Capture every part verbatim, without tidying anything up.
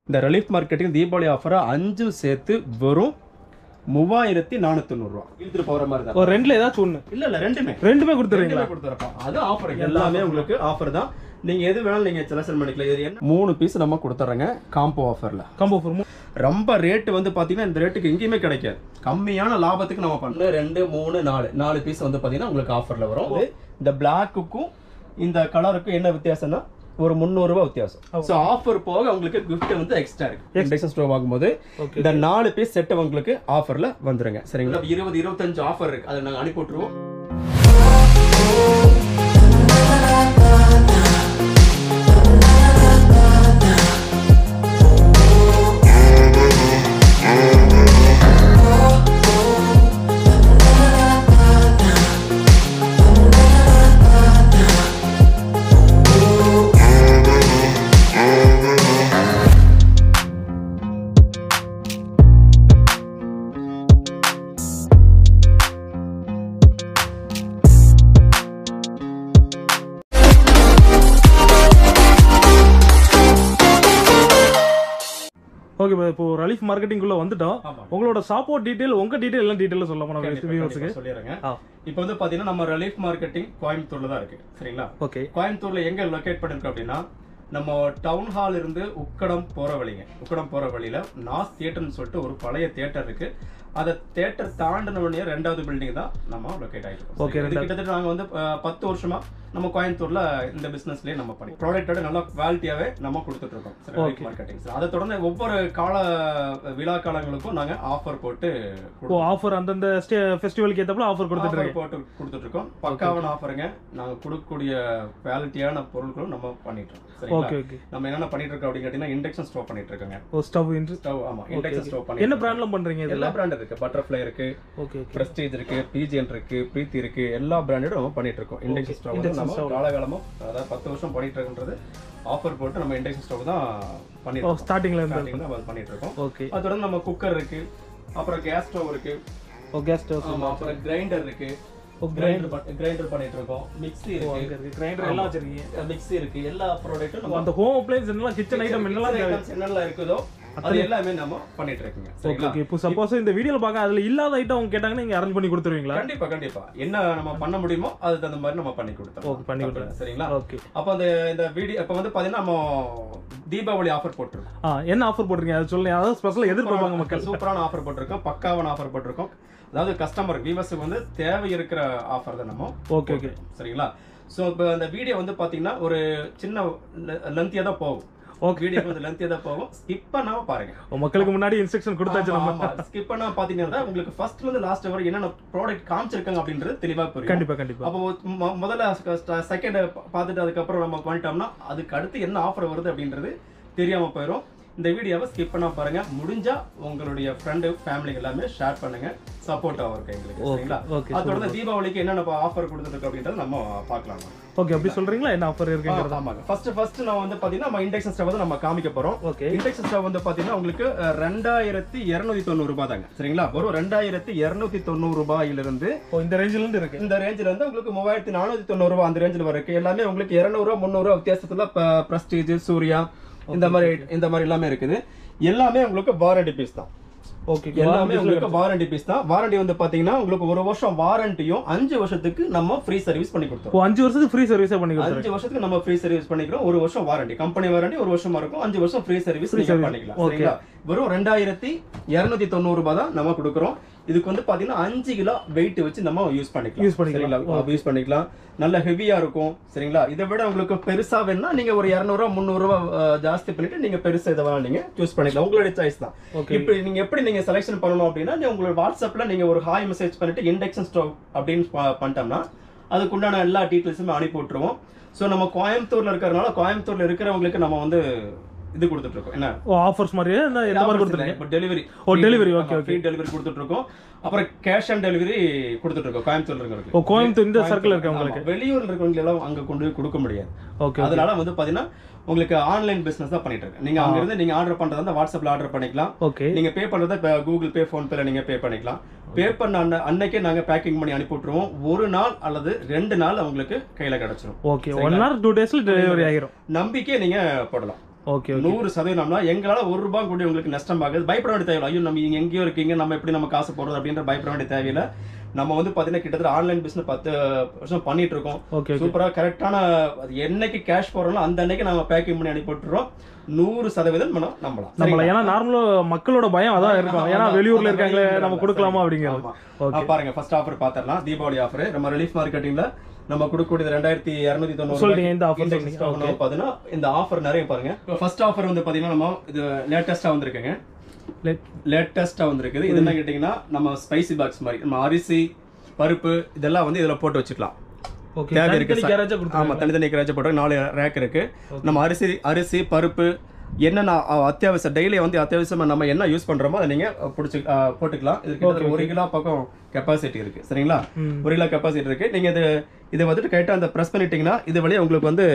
இந்த relief marketing Deepavali ஆஃபரை அஞ்சு சேர்த்து வெறும் மூவாயிரத்தி நானூத்தி தொண்ணூறு ரூபா இழுத்துட்டு போற மாதிரி தான். ஒரு ரெண்டுல ஏதாச்சும் ஒண்ணு இல்ல இல்ல ரெண்டுமே ரெண்டுமே கொடுத்துறீங்களா? கொடுத்துறோம். அது ஆஃபர், எல்லாமே உங்களுக்கு ஆஃபர் தான். நீங்க எது வேணாலும் நீங்க செலக்ஷன் பண்ணிக்கலாம். இது என்ன மூணு பீஸ் நம்ம கொடுத்துறோங்க காம்போ ஆஃபர்ல. காம்போ ஆஃபர் ரொம்ப ரேட் வந்து பாத்தீங்கன்னா இந்த ரேட்டுக்கு எங்கேயுமே கிடைக்காது. கம்மியான லாபத்துக்கு நம்ம பண்ணலாம். ரெண்டு மூணு நாலு நாலு பீஸ் வந்து பாத்தீங்கன்னா உங்களுக்கு ஆஃபர்ல வரும். இந்த பிளாக்குக்கும் இந்த கலருக்கும் என்ன வித்தியாசம்னா ஒரு முந்நூறு ரூபாய் வித்தியாசம். ஸோ ஆஃபர் போக உங்களுக்கு கிஃப்ட் வந்து எக்ஸ்ட்ரா இருக்கு. இண்டக்ஷன் ஸ்டவ் வாங்கும்போது இந்த நாலு பீஸ் செட் உங்களுக்கு ஆஃபர்ல வந்துருங்க. சரிங்களா? இருபது இருபத்தஞ்சு ஆஃபர் இருக்கு, அதை நாங்கள் அனுப்பி விட்டுருவோம். ஓகே பா, இப்போ ரலீஃப் மார்க்கெட்டிங் குள்ள வந்துட்டோம். உங்களோட சப்போர்ட் டீடைல், உங்க டீடைல் எல்லாம் டீடைல்ல சொல்லலாமா நம்ம வியூவர்ஸ்க்கு? சொல்லிறேங்க. இப்போ வந்து பாத்தீங்கன்னா நம்ம ரலீஃப் மார்க்கெட்டிங் கோயம்புத்தூர்ல தான் இருக்கு. சரிங்களா? ஓகே. கோயம்புத்தூர்ல எங்க லொகேட் பண்ணிருக்கோம் அப்படின்னா நம்ம டவுன் ஹால் இருந்து உக்கடம் போற வழிங்க. உக்கடம் போற வழியில நாஸ் தியேட்டர்னு சொல்லிட்டு ஒரு பழைய தியேட்டர் இருக்கு. அந்த தியேட்டர் தாண்டின உடனே ரெண்டாவது பில்டிங் தான் நம்ம லொகேட் ஆகிருக்கோம். ஓகே. கிட்டத்தட்ட நாங்க வந்து பத்து வருஷமா நம்ம கோயம்புத்தூர்ல இந்த பிசினஸ்லயே நம்ம பண்ணி ப்ராடக்ட்டோட நல்ல குவாலிட்டியாவே நம்ம கொடுத்துட்டு இருக்கோம். Relief Marketing. அதை தொடர்ந்து ஒவ்வொரு கால விழா காலங்களுக்கும் நாங்க ஆஃபர் போட்டு ஆஃபர் அந்தந்த ஃபெஸ்டிவலுக்கு ஏத்தப்பல ஆஃபர் கொடுத்துட்டு போட்டு கொடுத்துட்டு இருக்கோம். பக்காவான ஆஃபருங்க. நாங்க கொடுக்கக்கூடிய குவாலிட்டியான பொருட்களும் நம்ம பண்ணிட்டு இருக்கோம். சரிங்களா? நம்ம என்னென்ன பண்ணிட்டு இருக்கோம் அப்படின்னு கேட்டீங்கன்னா இண்டக்ஷன் ஸ்டவ் பண்ணிட்டு இருக்கோங்க. ஓ ஸ்டவ் ஸ்டவ். ஆமா, இண்டக்ஷன் ஸ்டவ் பண்ணி என்ன பிராண்ட்ல பண்றீங்க? எல்லா பிராண்ட் இருக்கு. பட்டர்ஃப்ளை இருக்கு, ஓகே, பிரஸ்டீஜ் இருக்கு, பிஜிஎன் இருக்கு, பிரீத்தி இருக்கு. எல்லா பிராண்டடும் நம்ம பண்ணிட்டு இருக்கோம். இண்டக்ஷன் ஸ்டவ் நம்ம காலகாலமும் அதாவது பத்து வருஷம் பண்ணிட்டு இருக்குன்றது ஆஃபர் போட்டு நம்ம இண்டக்ஷன் ஸ்டவ் தான் பண்ணிட்டு இருக்கோம். ஸ்டார்டிங்ல இருந்து பண்ணிட்டு இருக்கோம். ஓகே. அதோட நம்ம குக்கர் இருக்கு, அப்புறம் கேஸ் ஸ்டவ் இருக்கு. ஓ கேஸ் ஸ்டவ். ஆமா, அப்புறம் கிரைண்டர் இருக்கு. ஓ கிரைண்டர் கிரைண்டர் பண்ணிட்டு இருக்கோம். மிக்ஸி இருக்கு. கிரைண்டர் எல்லாம் வச்சிருக்கீங்க. மிக்ஸி இருக்கு. எல்லா ப்ராடக்ட்டும் நம்ம அந்த ஹோம் அப்ளையன்ஸ் என்னலாம் கிச்சன் ஐட்டம் என்னலாம் என்னெல்லாம் இருக்குதோ அது எல்லாமே நம்ம பண்ணிட்டு இருக்கீங்க. ஓகே. இப்போ சப்போஸ் இந்த வீடியோல பார்க்க அதுல இல்லாத ஐட்டம் அவங்க கேட்டாங்கன்னா நீங்க அரேஞ்ச் பண்ணி கொடுத்துருவீங்களா? கண்டிப்பா கண்டிப்பா. என்ன நம்ம பண்ண முடியுமோ அதுக்கு தகுந்த மாதிரி நம்ம பண்ணி கொடுத்தோம். ஓகே, பண்ணி கொடுத்தோம். சரிங்களா? ஓகே. அப்ப அந்த இந்த வீடியோ அப்ப வந்து பாத்தீங்கன்னா நம்ம தீபாவளி ஆஃபர் போட்டுருக்கோம். ஆ, என்ன ஆஃபர் போட்டுருக்கீங்க அது சொல்லுங்க. அதாவது ஸ்பெஷலா எதிர்பார்ப்பாங்க மக்கள். சூப்பரான ஆஃபர் போட்டுருக்கோம். பக்காவான ஆஃபர் போட்டுருக்கோம். அதாவது கஸ்டமர் வியூவர்ஸ்க்கு வந்து தேவை இருக்கிற ஆஃபர் தான் நம்ம. Okay okay. சரிங்களா? சோ இப்போ அந்த வீடியோ வந்து பாத்தீங்கன்னா ஒரு சின்ன லென்த்தியா தான் போகும். ஓகே. வீடியோ வந்து லென்த்தியா தான் போகும். ஸ்கிப் பண்ணாம பாருங்க. மக்களுக்கு முன்னாடி இன்ஸ்ட்ரக்ஷன் கொடுத்தாச்சு நம்ம. ஸ்கிப் பண்ணாம பாத்தீங்கன்னா உங்களுக்கு ஃபர்ஸ்ட்ல இருந்து லாஸ்ட் வரை என்னென்ன ப்ராடக்ட் காமிச்சிருக்காங்க அப்படின்றது தெளிவா புரியும். கண்டிப்பா கண்டிப்பா. அப்போ முதல்ல செகண்ட் பார்த்துட்டு அதுக்கப்புறம் நம்ம பண்ணிட்டோம்னா அதுக்கு அடுத்து என்ன ஆஃபர் வருது அப்படின்றது தெரியாம போயிடும். இந்த வீடியோவை ஸ்கிப் பண்ணா பாருங்க. முடிஞ்சா உங்களுடைய ஃப்ரெண்டு ஃபேமிலி எல்லாமே ஷேர் பண்ணுங்க. சப்போர்ட் ஆவருக்கு எங்களுக்கு. சரிங்களா? அதோட தீபாவளிக்கு என்னென்ன ஆஃபர் கொடுத்துருக்கு அப்படின்றது நம்ம பார்க்கலாம். ஓகே, அப்படி சொல்றீங்களா? என்ன ஆஃபர் இருக்குங்கிறது? ஆமாங்க. ஃபர்ஸ்ட் ஃபர்ஸ்ட் நான் வந்து பாத்தீங்கன்னா நம்ம இண்டக்ஷன் ஸ்டவ் வந்து நம்ம காமிக்க போறோம். ஓகே. இண்டக்ஷன் ஸ்டவ் வந்து பாத்தீங்கன்னா உங்களுக்கு ரெண்டாயிரத்தி இருநூத்தி தொண்ணூறு ரூபாய் தாங்க. சரிங்களா? ஒரு ரெண்டாயிரத்தி இருநூத்தி தொண்ணூறு ரூபாயில இருந்து இந்த ரேஞ்சில இருந்து இருக்கு. இந்த ரேஞ்சில இருந்து உங்களுக்கு மூவாயிரத்தி நானூத்தி தொண்ணூறு ரூபாய் அந்த ரேஞ்சில வரைக்கும் எல்லாமே உங்களுக்கு இருநூறு ரூபாய் முந்நூறு ரூபாய் வித்தியாசத்துல பிரஸ்டீஜ், சூர்யா இந்த மாதிரி இந்த மாதிரி எல்லாமே இருக்குது. எல்லாமே உங்களுக்கு வாரண்டி பீஸ் தான். ஓகே. எல்லாமே உங்களுக்கு வாரண்டி பீஸ் தான். வாரண்டி வந்து பாத்தீங்கன்னா உங்களுக்கு ஒரு வருஷம் வாரண்டியும் அஞ்சு வருஷத்துக்கு நம்ம ஃப்ரீ சர்வீஸ் பண்ணி கொடுத்தோம். அஞ்சு வருஷத்துக்கு ஃப்ரீ சர்வீஸ் பண்ணி கொடுத்தோம். அஞ்சு வருஷத்துக்கு நம்ம ஃப்ரீ சர்வீஸ் பண்ணிக்கிறோம். ஒரு வருஷம் வாரண்டி, கம்பெனி வாரண்டி ஒரு வருஷமா இருக்கும். அஞ்சு வருஷம் ஃப்ரீ சர்வீஸ் நீங்க பண்ணிக்கலாம். சரிங்களா? வெறும் ரெண்டாயிரத்தி இருநூத்தி தொண்ணூறு ரூபாய் தான் நம்ம கொடுக்குறோம். இதுக்கு வந்து பாத்தீங்கன்னா அஞ்சு கிலோ வெயிட் வச்சு நம்ம யூஸ் பண்ணிக்கலாம். யூஸ் பண்ணிக்கலாம் யூஸ் பண்ணிக்கலாம் நல்ல ஹெவியா இருக்கும். சரிங்களா? இதை விட உங்களுக்கு பெருசா வேணும்னா நீங்க ஒரு இருநூறு ரூபாய் முந்நூறு ரூபாய் ஜாஸ்தி பண்ணிட்டு நீங்க பெருசா இதை நீங்க சூஸ் பண்ணிக்கலாம். உங்களுடைய சாய்ஸ் தான். இப்ப நீங்க எப்படி நீங்க செலக்ஷன் பண்ணணும் அப்படின்னா உங்களோட வாட்ஸ்அப்ல நீங்க ஒரு ஹாய் மெசேஜ் பண்ணிட்டு இண்டக்ஷன் ஸ்டவ் அப்படின்னு பண்ணிட்டோம்னா அதுக்குண்டான எல்லா டீட்டெயில்ஸுமே அனுப்பி விட்டுருவோம். ஸோ நம்ம கோயம்புத்தூர்ல இருக்கிறதுனால கோயம்புத்தூர்ல இருக்கிறவங்களுக்கு நம்ம வந்து இது கொடுத்துட்டு இருக்கோம். என்ன ஆஃபர்ஸ் மாதிரி என்ன எந்த மாதிரி கொடுத்துருக்கீங்க? இப்போ டெலிவரி. ஓ delivery. Okay okay. Free delivery கொடுத்துட்டு இருக்கோம். அப்புறம் கேஷ் ஆன் டெலிவரி கொடுத்துட்டு இருக்கோம் கோயம்புத்தூர்ல இருக்கிறவங்களுக்கு. ஓ கோயம்புத்தூர் இந்த சர்க்கிள் இருக்கவங்களுக்கு. வெளியூர்ல இருக்கிறவங்க எல்லாம் அங்க கொண்டு போய் கொடுக்க முடியாது. ஓகே. அதனால வந்து பாத்தீங்கன்னா உங்களுக்கு ஆன்லைன் பிசினஸ் தான் பண்ணிட்டு இருக்கேன். நீங்க அங்க இருந்து நீங்க ஆர்டர் பண்றதா இருந்தா வாட்ஸ்அப்ல ஆர்டர் பண்ணிக்கலாம். ஓகே. நீங்க பே பண்றதா இப்ப கூகுள் பே, போன் பேல நீங்க பே பண்ணிக்கலாம். பே பண்ண அன்னைக்கே நாங்க பேக்கிங் பண்ணி அனுப்பி விட்டுருவோம். ஒரு நாள் அல்லது ரெண்டு நாள் உங்களுக்கு கையில கிடைச்சிரும். ஓகே. ஒன் ஆர் டூ டேஸ்ல டெலிவரி ஆகிரும். நம்பிக்கை நீங்க போடலாம். ஓகே நூறு சதவீதம்னா எங்களால ஒரு ரூபாய் கூட உங்களுக்கு நஷ்டம் ஆகுது. பயப்பட வேண்டிய தேவையில்லை. ஐயோ நம்ம இங்க எங்கேயோ இருக்கீங்க, நம்ம எப்படி நம்ம காசு போடுறது அப்படின்ற பயப்பட வேண்டிய தேவையில்லை. நம்ம வந்து பாத்தீங்கன்னா கிட்டத்தட்ட ஆன்லைன் பிசினஸ் பத்து வருஷம் பண்ணிட்டு இருக்கோம். சூப்பரா கரெக்டான என்னைக்கு கேஷ் போடுறோம் அந்த அன்னைக்கு நம்ம பேக்கிங் பண்ணி அனுப்பிட்டுறோம். நூறு சதவீதம் நம்ம நம்பலாம் நம்பலாம். ஏன்னா நார்மலா மக்களோட பயம் அதான் இருக்கும். ஏன்னா வெளியூர்ல இருக்காங்களே நம்ம கொடுக்கலாமா அப்படிங்கிறது. பாருங்க ஃபர்ஸ்ட் ஆஃபர் பாத்திரலாம். தீபாவளி ஆஃபர் நம்ம ரிலீஃப் மார்க்கெட்டிங்ல நம்ம கொடுக்கக்கூடியது ரெண்டாயிரத்தி இருநூத்தி தொண்ணூறு சொல்றீங்க. இந்த ஆஃபர் பாத்தீங்கன்னா இந்த ஆஃபர் நிறைய பாருங்க. ஃபர்ஸ்ட் ஆஃபர் வந்து பாத்தீங்கன்னா நம்ம இது லேட்டஸ்டா வந்திருக்குங்க. லேட்டஸ்டா வந்திருக்குது. இது என்ன கேட்டீங்கன்னா நம்ம ஸ்பைசி பாக்ஸ் மாதிரி நம்ம அரிசி பருப்பு இதெல்லாம் வந்து இதுல போட்டு வச்சுக்கலாம். தேவை இருக்கு. ஆமா தனித்தனி கேரேஜ் போட்டு நாலு ரேக் இருக்கு. நம்ம அரிசி அரிசி பருப்பு என்னென்ன அத்தியாவசியம் டெய்லி வந்து அத்தியாவசியமா நம்ம என்ன யூஸ் பண்றோமோ அதை நீங்க பிடிச்சி போட்டுக்கலாம். இதுக்கு ஒரு கிலோ பக்கம் கெப்பாசிட்டி இருக்கு. சரிங்களா? ஒரு கிலோ கெப்பாசிட்டி இருக்கு. நீங்க இது இதை வந்துட்டு கரெக்டா அந்த ப்ரெஸ் பண்ணிட்டீங்கன்னா இது வழியா உங்களுக்கு வந்து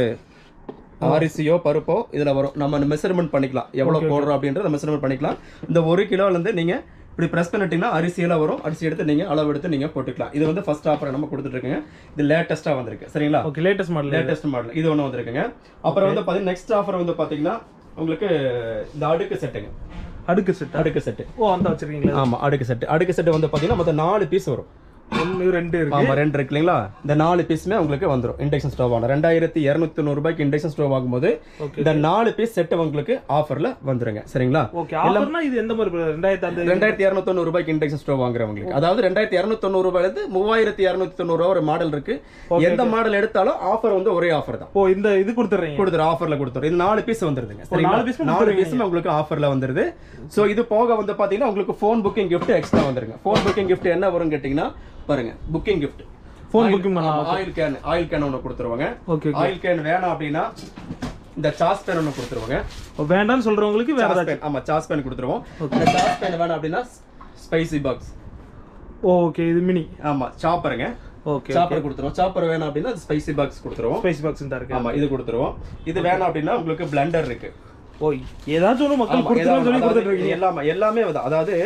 அரிசியோ பருப்போ இதுல வரும். நம்ம மெஷர்மெண்ட் பண்ணிக்கலாம் எவ்வளவு போடுறோம் அப்படின்றத மெஷர்மெண்ட் பண்ணிக்கலாம். இந்த ஒரு கிலோல இருந்து நீங்க இப்படி பிரஸ் பண்ணிட்டீங்கன்னா அரிசியெல்லாம் வரும். அரிசி எடுத்து நீங்க அளவு எடுத்து நீங்க போட்டுக்கலாம். இது வந்து ஃபர்ஸ்ட் ஆஃபர் நம்ம கொடுத்துட்டு இருக்கோங்க. இது லேட்டஸ்டா வந்திருக்கு. சரிங்களா? Okay latest model latest model இது ஒன்று வந்திருக்குங்க. அப்புறம் வந்து பாத்தீங்கன்னா நெக்ஸ்ட் ஆஃபர் வந்து பாத்தீங்கன்னா உங்களுக்கு இந்த அடுக்கு செட்டுங்க. அடுக்கு செட் அடுக்கு செட் ஓ அந்த வச்சிருக்கீங்களா? ஆமா அடுக்கு செட் அடுக்கு செட் வந்து பாத்தீங்கன்னா மொத்தம் நாலு பீஸ் வரும். ஒன்று ரெண்டு இருக்கு. ஆமா ரெண்டு இருக்கு இல்லைங்களா? இந்த நாலு பீஸுமே உங்களுக்கு வந்துடும். இண்டக்ஷன் ஸ்டவ் ஆகும். ரெண்டாயிரத்தி இருநூத்தி தொண்ணூறு ரூபாய்க்கு இண்டக்ஷன் ஸ்டவ் ஆகும்போது இந்த நாலு பீஸ் செட் உங்களுக்கு ஆஃபர்ல வந்துருங்க. சரிங்களா? ஓகே ஆஃபர்னா இது எந்த மாதிரி ரெண்டாயிரத்தி ரெண்டாயிரத்தி இருநூத்தி தொண்ணூறு ரூபாய்க்கு இண்டக்ஷன் ஸ்டவ் வாங்குறவங்களுக்கு அதாவது ரெண்டாயிரத்தி இருநூத்தி தொண்ணூறு ரூபாயில இருந்து மூவாயிரத்தி இருநூத்தி தொண்ணூறு ரூபாய் ஒரு மாடல் இருக்கு. எந்த மாடல் எடுத்தாலும் ஆஃபர் வந்து ஒரே ஆஃபர் தான். ஓ இந்த இது கொடுத்துறீங்க கொடுத்துற ஆஃபர்ல கொடுத்துறோம். இது நாலு பீஸ் வந்துருதுங்க. சரிங்களா? நாலு பீஸ் உங்களுக்கு ஆஃபர்ல வந்துருது. சோ இது போக வந்து பாத்தீங்கன்னா உங்களுக்கு போன் புக்கிங் கிஃப்ட் எக்ஸ்ட்ரா வந்துருங்க. போன் புக்கிங் கிஃப்ட் என்ன வரும் கேட்டீங்கன்னா பாருங்க புக்கிங் கிஃப்ட் ஃபோன் புக்கிங் பண்ணலாம். ஆயில் கேன் ஆயில் கேன் ஒன்று கொடுத்துருவாங்க. ஆயில் கேன் வேணாம் அப்படின்னா இந்த சாஸ் பேன் ஒன்று கொடுத்துருவாங்க. வேண்டாம்னு சொல்றவங்களுக்கு வேற ஏதாவது ஆமா சாஸ் பேன் கொடுத்துருவோம். இந்த சாஸ் பேன் வேணாம் அப்படின்னா ஸ்பைசி பாக்ஸ். ஓகே இது மினி. ஆமா சாப்பருங்க. ஓகே சாப்பர் கொடுத்துருவோம். சாப்பர் வேணாம் அப்படின்னா ஸ்பைசி பாக்ஸ் கொடுத்துருவோம். ஸ்பைசி பாக்ஸ் இந்த இருக்கு. ஆமா இது கொடுத்துருவோம். இது வேணாம் அப்படின்னா உங்களுக்கு பிளெண்டர் இருக்கு. ஓ ஏதாச்சும் ஒரு மக்கள் கொடுத்துலாம் சொல்லி கொடுத்துட்டு இருக்கீங்க. எல்லாமே எல்லாமே அதாவது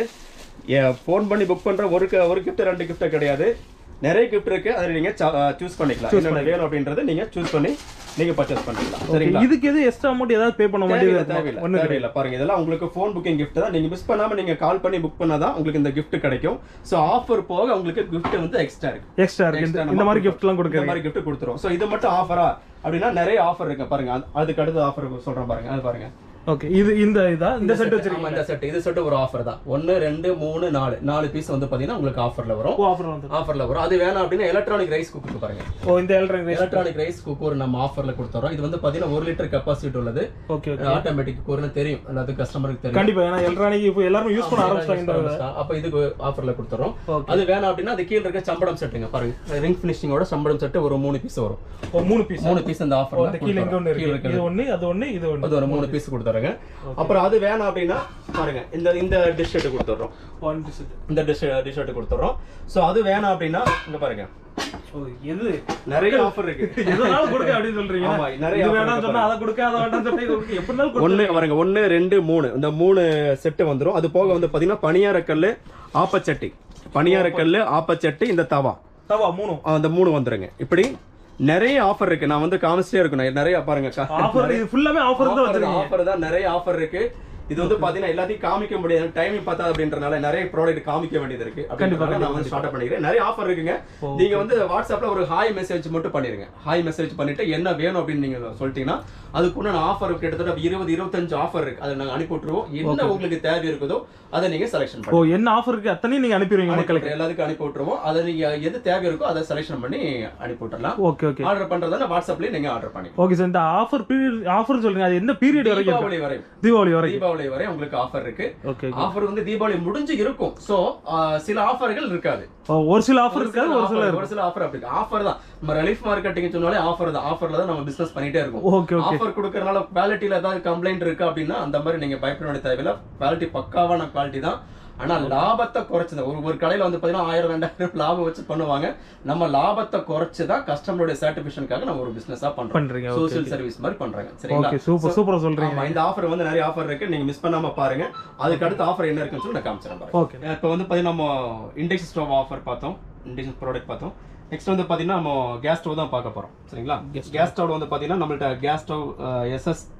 ஃபோன் பண்ணி புக் பண்ற ஒரு ஒரு கிஃப்ட் ரெண்டு கிஃப்ட் கிடையாது. நிறைய கிஃப்ட் இருக்கு. அதை நீங்க சூஸ் பண்ணிக்கலாம். என்னென்ன வேணும் அப்படின்றத நீங்க சூஸ் பண்ணி நீங்க பர்ச்சேஸ் பண்ணிக்கலாம். சரிங்களா? இதுக்கு எது எக்ஸ்ட்ரா அமௌண்ட் ஏதாவது பே பண்ண வேண்டியது தேவையில்லை. ஒண்ணும் தேவையில்லை. பாருங்க இதெல்லாம் உங்களுக்கு ஃபோன் புக்கிங் கிஃப்ட் தான். நீங்க மிஸ் பண்ணாம நீங்க கால் பண்ணி புக் பண்ணாதான் உங்களுக்கு இந்த கிஃப்ட் கிடைக்கும். சோ ஆஃபர் போக உங்களுக்கு கிஃப்ட் வந்து எக்ஸ்ட்ரா இருக்கு. எக்ஸ்ட்ரா இருக்கு. இந்த மாதிரி கிஃப்ட் எல்லாம் கொடுக்குற மாதிரி கிஃப்ட் கொடுத்துறோம். சோ இது மட்டும் ஆஃபரா அப்படின்னா நிறைய ஆஃபர் இருக்கு. பாருங்க அதுக்கு அடுத்த ஆஃபர் சொல்றேன் பாருங்க. அது பாருங்க. ஓகே இது இந்த இதா இந்த செட் வச்சிருக்கீங்க. இந்த செட் இது செட் ஒரு ஆஃபர் தான். ஒன்னு ரெண்டு மூணு நாலு நாலு பீஸ் வந்து பாத்தீங்கன்னா உங்களுக்கு ஆஃபர்ல வரும். ஆஃபர் வந்து ஆஃபர்ல வரும். அது வேணாம் அப்படின்னா எலக்ட்ரானிக் ரைஸ் குக்கர் பாருங்க. ஓ இந்த எலக்ட்ரானிக் எலக்ட்ரானிக் ரைஸ் குக்கர் நம்ம ஆஃபர்ல கொடுத்துறோம். இது வந்து பாத்தீங்கன்னா ஒரு லிட்டர் கெபாசிட்டி உள்ளது. ஓகே ஓகே ஆட்டோமேட்டிக் குக்கர்னு தெரியும். எல்லாத்துக்கும் கஸ்டமருக்கு தெரியும். கண்டிப்பா ஏன்னா எலக்ட்ரானிக் இப்போ எல்லாரும் யூஸ் பண்ண ஆரம்பிச்சாங்க. அப்ப இதுக்கு ஆஃபர்ல கொடுத்துறோம். அது வேணாம் அப்படின்னா அது கீழ இருக்க சம்படம் செட்டுங்க பாருங்க. ரிங் ஃபினிஷிங்கோட சம்படம் செட் ஒரு மூணு பீஸ் வரும். ஓ மூணு பீஸ் மூணு பீஸ் அந்த ஆஃபர்ல கீழ இங்க ஒன்னு இருக்கு. இது ஒன்னு அது ஒன்னு இது ஒன்னு. அது ஒரு மூணு பீஸ் கொடுத்துறேங்க. அப்புறம் அது வேணாம் அப்படின்னா பாருங்க இந்த இந்த டிஷ் ஷர்ட் கொடுத்துறோம். ஒன் டிஷ் ஷர்ட் இந்த டிஷ் டிஷ் ஷர்ட் கொடுத்துறோம். சோ அது வேணாம் அப்படின்னா இங்க பாருங்க. ஓ எது நிறைய ஆஃபர் இருக்கு. எதனால கொடுக்க அப்படி சொல்றீங்க? ஆமா நிறைய இது வேணாம்னு சொன்னா அத கொடுக்க அத வேண்டாம்னு சொன்னா இது எப்படினாலும் கொடுக்க. ஒன்னு பாருங்க ஒன்னு ரெண்டு மூணு இந்த மூணு செட் வந்துரும். அது போக வந்து பாத்தீங்கன்னா பனியாரக்கல்லு ஆப்பச்சட்டி பனியாரக்கல்லு ஆப்பச்சட்டி இந்த தவா தவா மூணு அந்த மூணு வந்துருங்க. இப்படி நிறைய ஆஃபர் இருக்கு. நான் வந்து காமிச்சிட்டே இருக்கணும். நிறைய பாருங்க ஆஃபர் இது ஃபுல்லாமே ஆஃபர் தான் வச்சிருக்கீங்க. ஆஃபர் தான் நிறைய ஆஃபர் இருக்கு. இது வந்து பாத்தீங்கன்னா எல்லாத்தையும் காமிக்க முடியாது. டைமிங் பார்த்தா அப்படின்றனால நிறைய ப்ராடக்ட் காமிக்க வேண்டியது இருக்கு. அப்படின்றனால நான் வந்து ஸ்டார்ட் பண்ணிக்கிறேன். நிறைய ஆஃபர் இருக்குங்க. நீங்க வந்து வாட்ஸ்அப்ல ஒரு ஹாய் மெசேஜ் மட்டும் பண்ணிருங்க. ஹாய் மெசேஜ் பண்ணிட்டு என்ன வேணும் அப்படின்னு நீங்க சொல்லிட்டீங்கன்னா அதுக்குள்ள ஆஃபர் கிட்டத்தட்ட இருபது இருபத்தஞ்சு ஆஃபர் இருக்கு. அதை நாங்க அனுப்பி விட்டுருவோம். என்ன உங்களுக்கு தேவை இருக்குதோ அதை நீங்க செலக்ஷன் பண்ணுங்க. ஓ என்ன ஆஃபர் இருக்கு அத்தனையும் நீங்க அனுப்பிடுவீங்க மக்களுக்கு. எல்லாத்துக்கும் அனுப்பி விட்டுருவோம். அதை நீங்க எது தேவை இருக்கோ அதை செலக்ஷன் பண்ணி அனுப்பி விட்டுறலாம். ஓகே ஓகே ஆர்டர் பண்றதுனா வாட்ஸ்அப்லயே நீங்க ஆர்டர் பண்ணி. ஓகே சார் இந்த ஆஃபர் பீரியட் ஆஃபர் சொல்லுங்க. அது என்ன பீரியட் வரைக்கும்? தீபாவளி வரை. தீபாவளி வரை தீபாவளி வரை உங்களுக்கு ஆஃபர் இருக்கு. ஓகே ஆஃபர் வந்து தீபாவளி முடிஞ்சு இருக்கும். சோ சில ஆஃபர்கள் இருக்காது. ஒரு சில ஆஃபர் இருக்காது ஒரு சில ஒரு சில ஆஃபர் அப்படி ஆஃபர் தான். நம்ம ரிலீஃப் மார்க்கெட்டிங் சொன்னாலே ஆஃபர் தான். ஆஃபர்ல தான் நம்ம பிசினஸ் பண்ணிட்டே இருக்கோம். ஓகே ஓகே ஆஃபர் கொடுக்கறனால குவாலிட்டில ஏதாவது கம்ப்ளைண்ட் இருக்கு அப்படின்னா அந்த மாதிரி நீங்க பயப்பட வேண்டிய தேவையில்லை. குவாலிட்டி பக்காவான குவாலிட்டி தான். ஆனா லாபத்தை குறைச்சது ஒரு ஒரு கடையில வந்து பாத்தீங்கன்னா ஆயிரம் ரெண்டாயிரம் லாபம் வச்சு பண்ணுவாங்க. நம்ம லாபத்தை குறைச்சுதான் கஸ்டமருடைய சாட்டிஸ்ஃபேக்ஷனுக்காக நம்ம ஒரு பிசினஸா பண்றோம். சோசியல் சர்வீஸ் மாதிரி பண்றாங்க. சரிங்களா? ஓகே சூப்பர் சூப்பரா சொல்றீங்க. இந்த ஆஃபர் வந்து நிறைய ஆஃபர் இருக்கு. நீங்க மிஸ் பண்ணாம பாருங்க. அதுக்கு அடுத்த ஆஃபர் என்ன இருக்குன்னு சொல்லி நான் காமிச்சறேன் பாருங்க. ஓகே இப்போ வந்து பாத்தீங்கன்னா நம்ம இண்டக்ஷன் ஸ்டவ் ஆஃபர் பார்த்தோம். இண்டக்ஷன் ப்ராடக்ட் பார்த்தோம். நெக்ஸ்ட் வந்து பாத்தீங்கன்னா நம்ம கேஸ் ஸ்டவ் தான் பார்க்க போறோம். சரிங்களா? கேஸ் ஸ்டவ் வந்து பாத்தீங்கன்னா நம்மள்ட்ட gas stove SS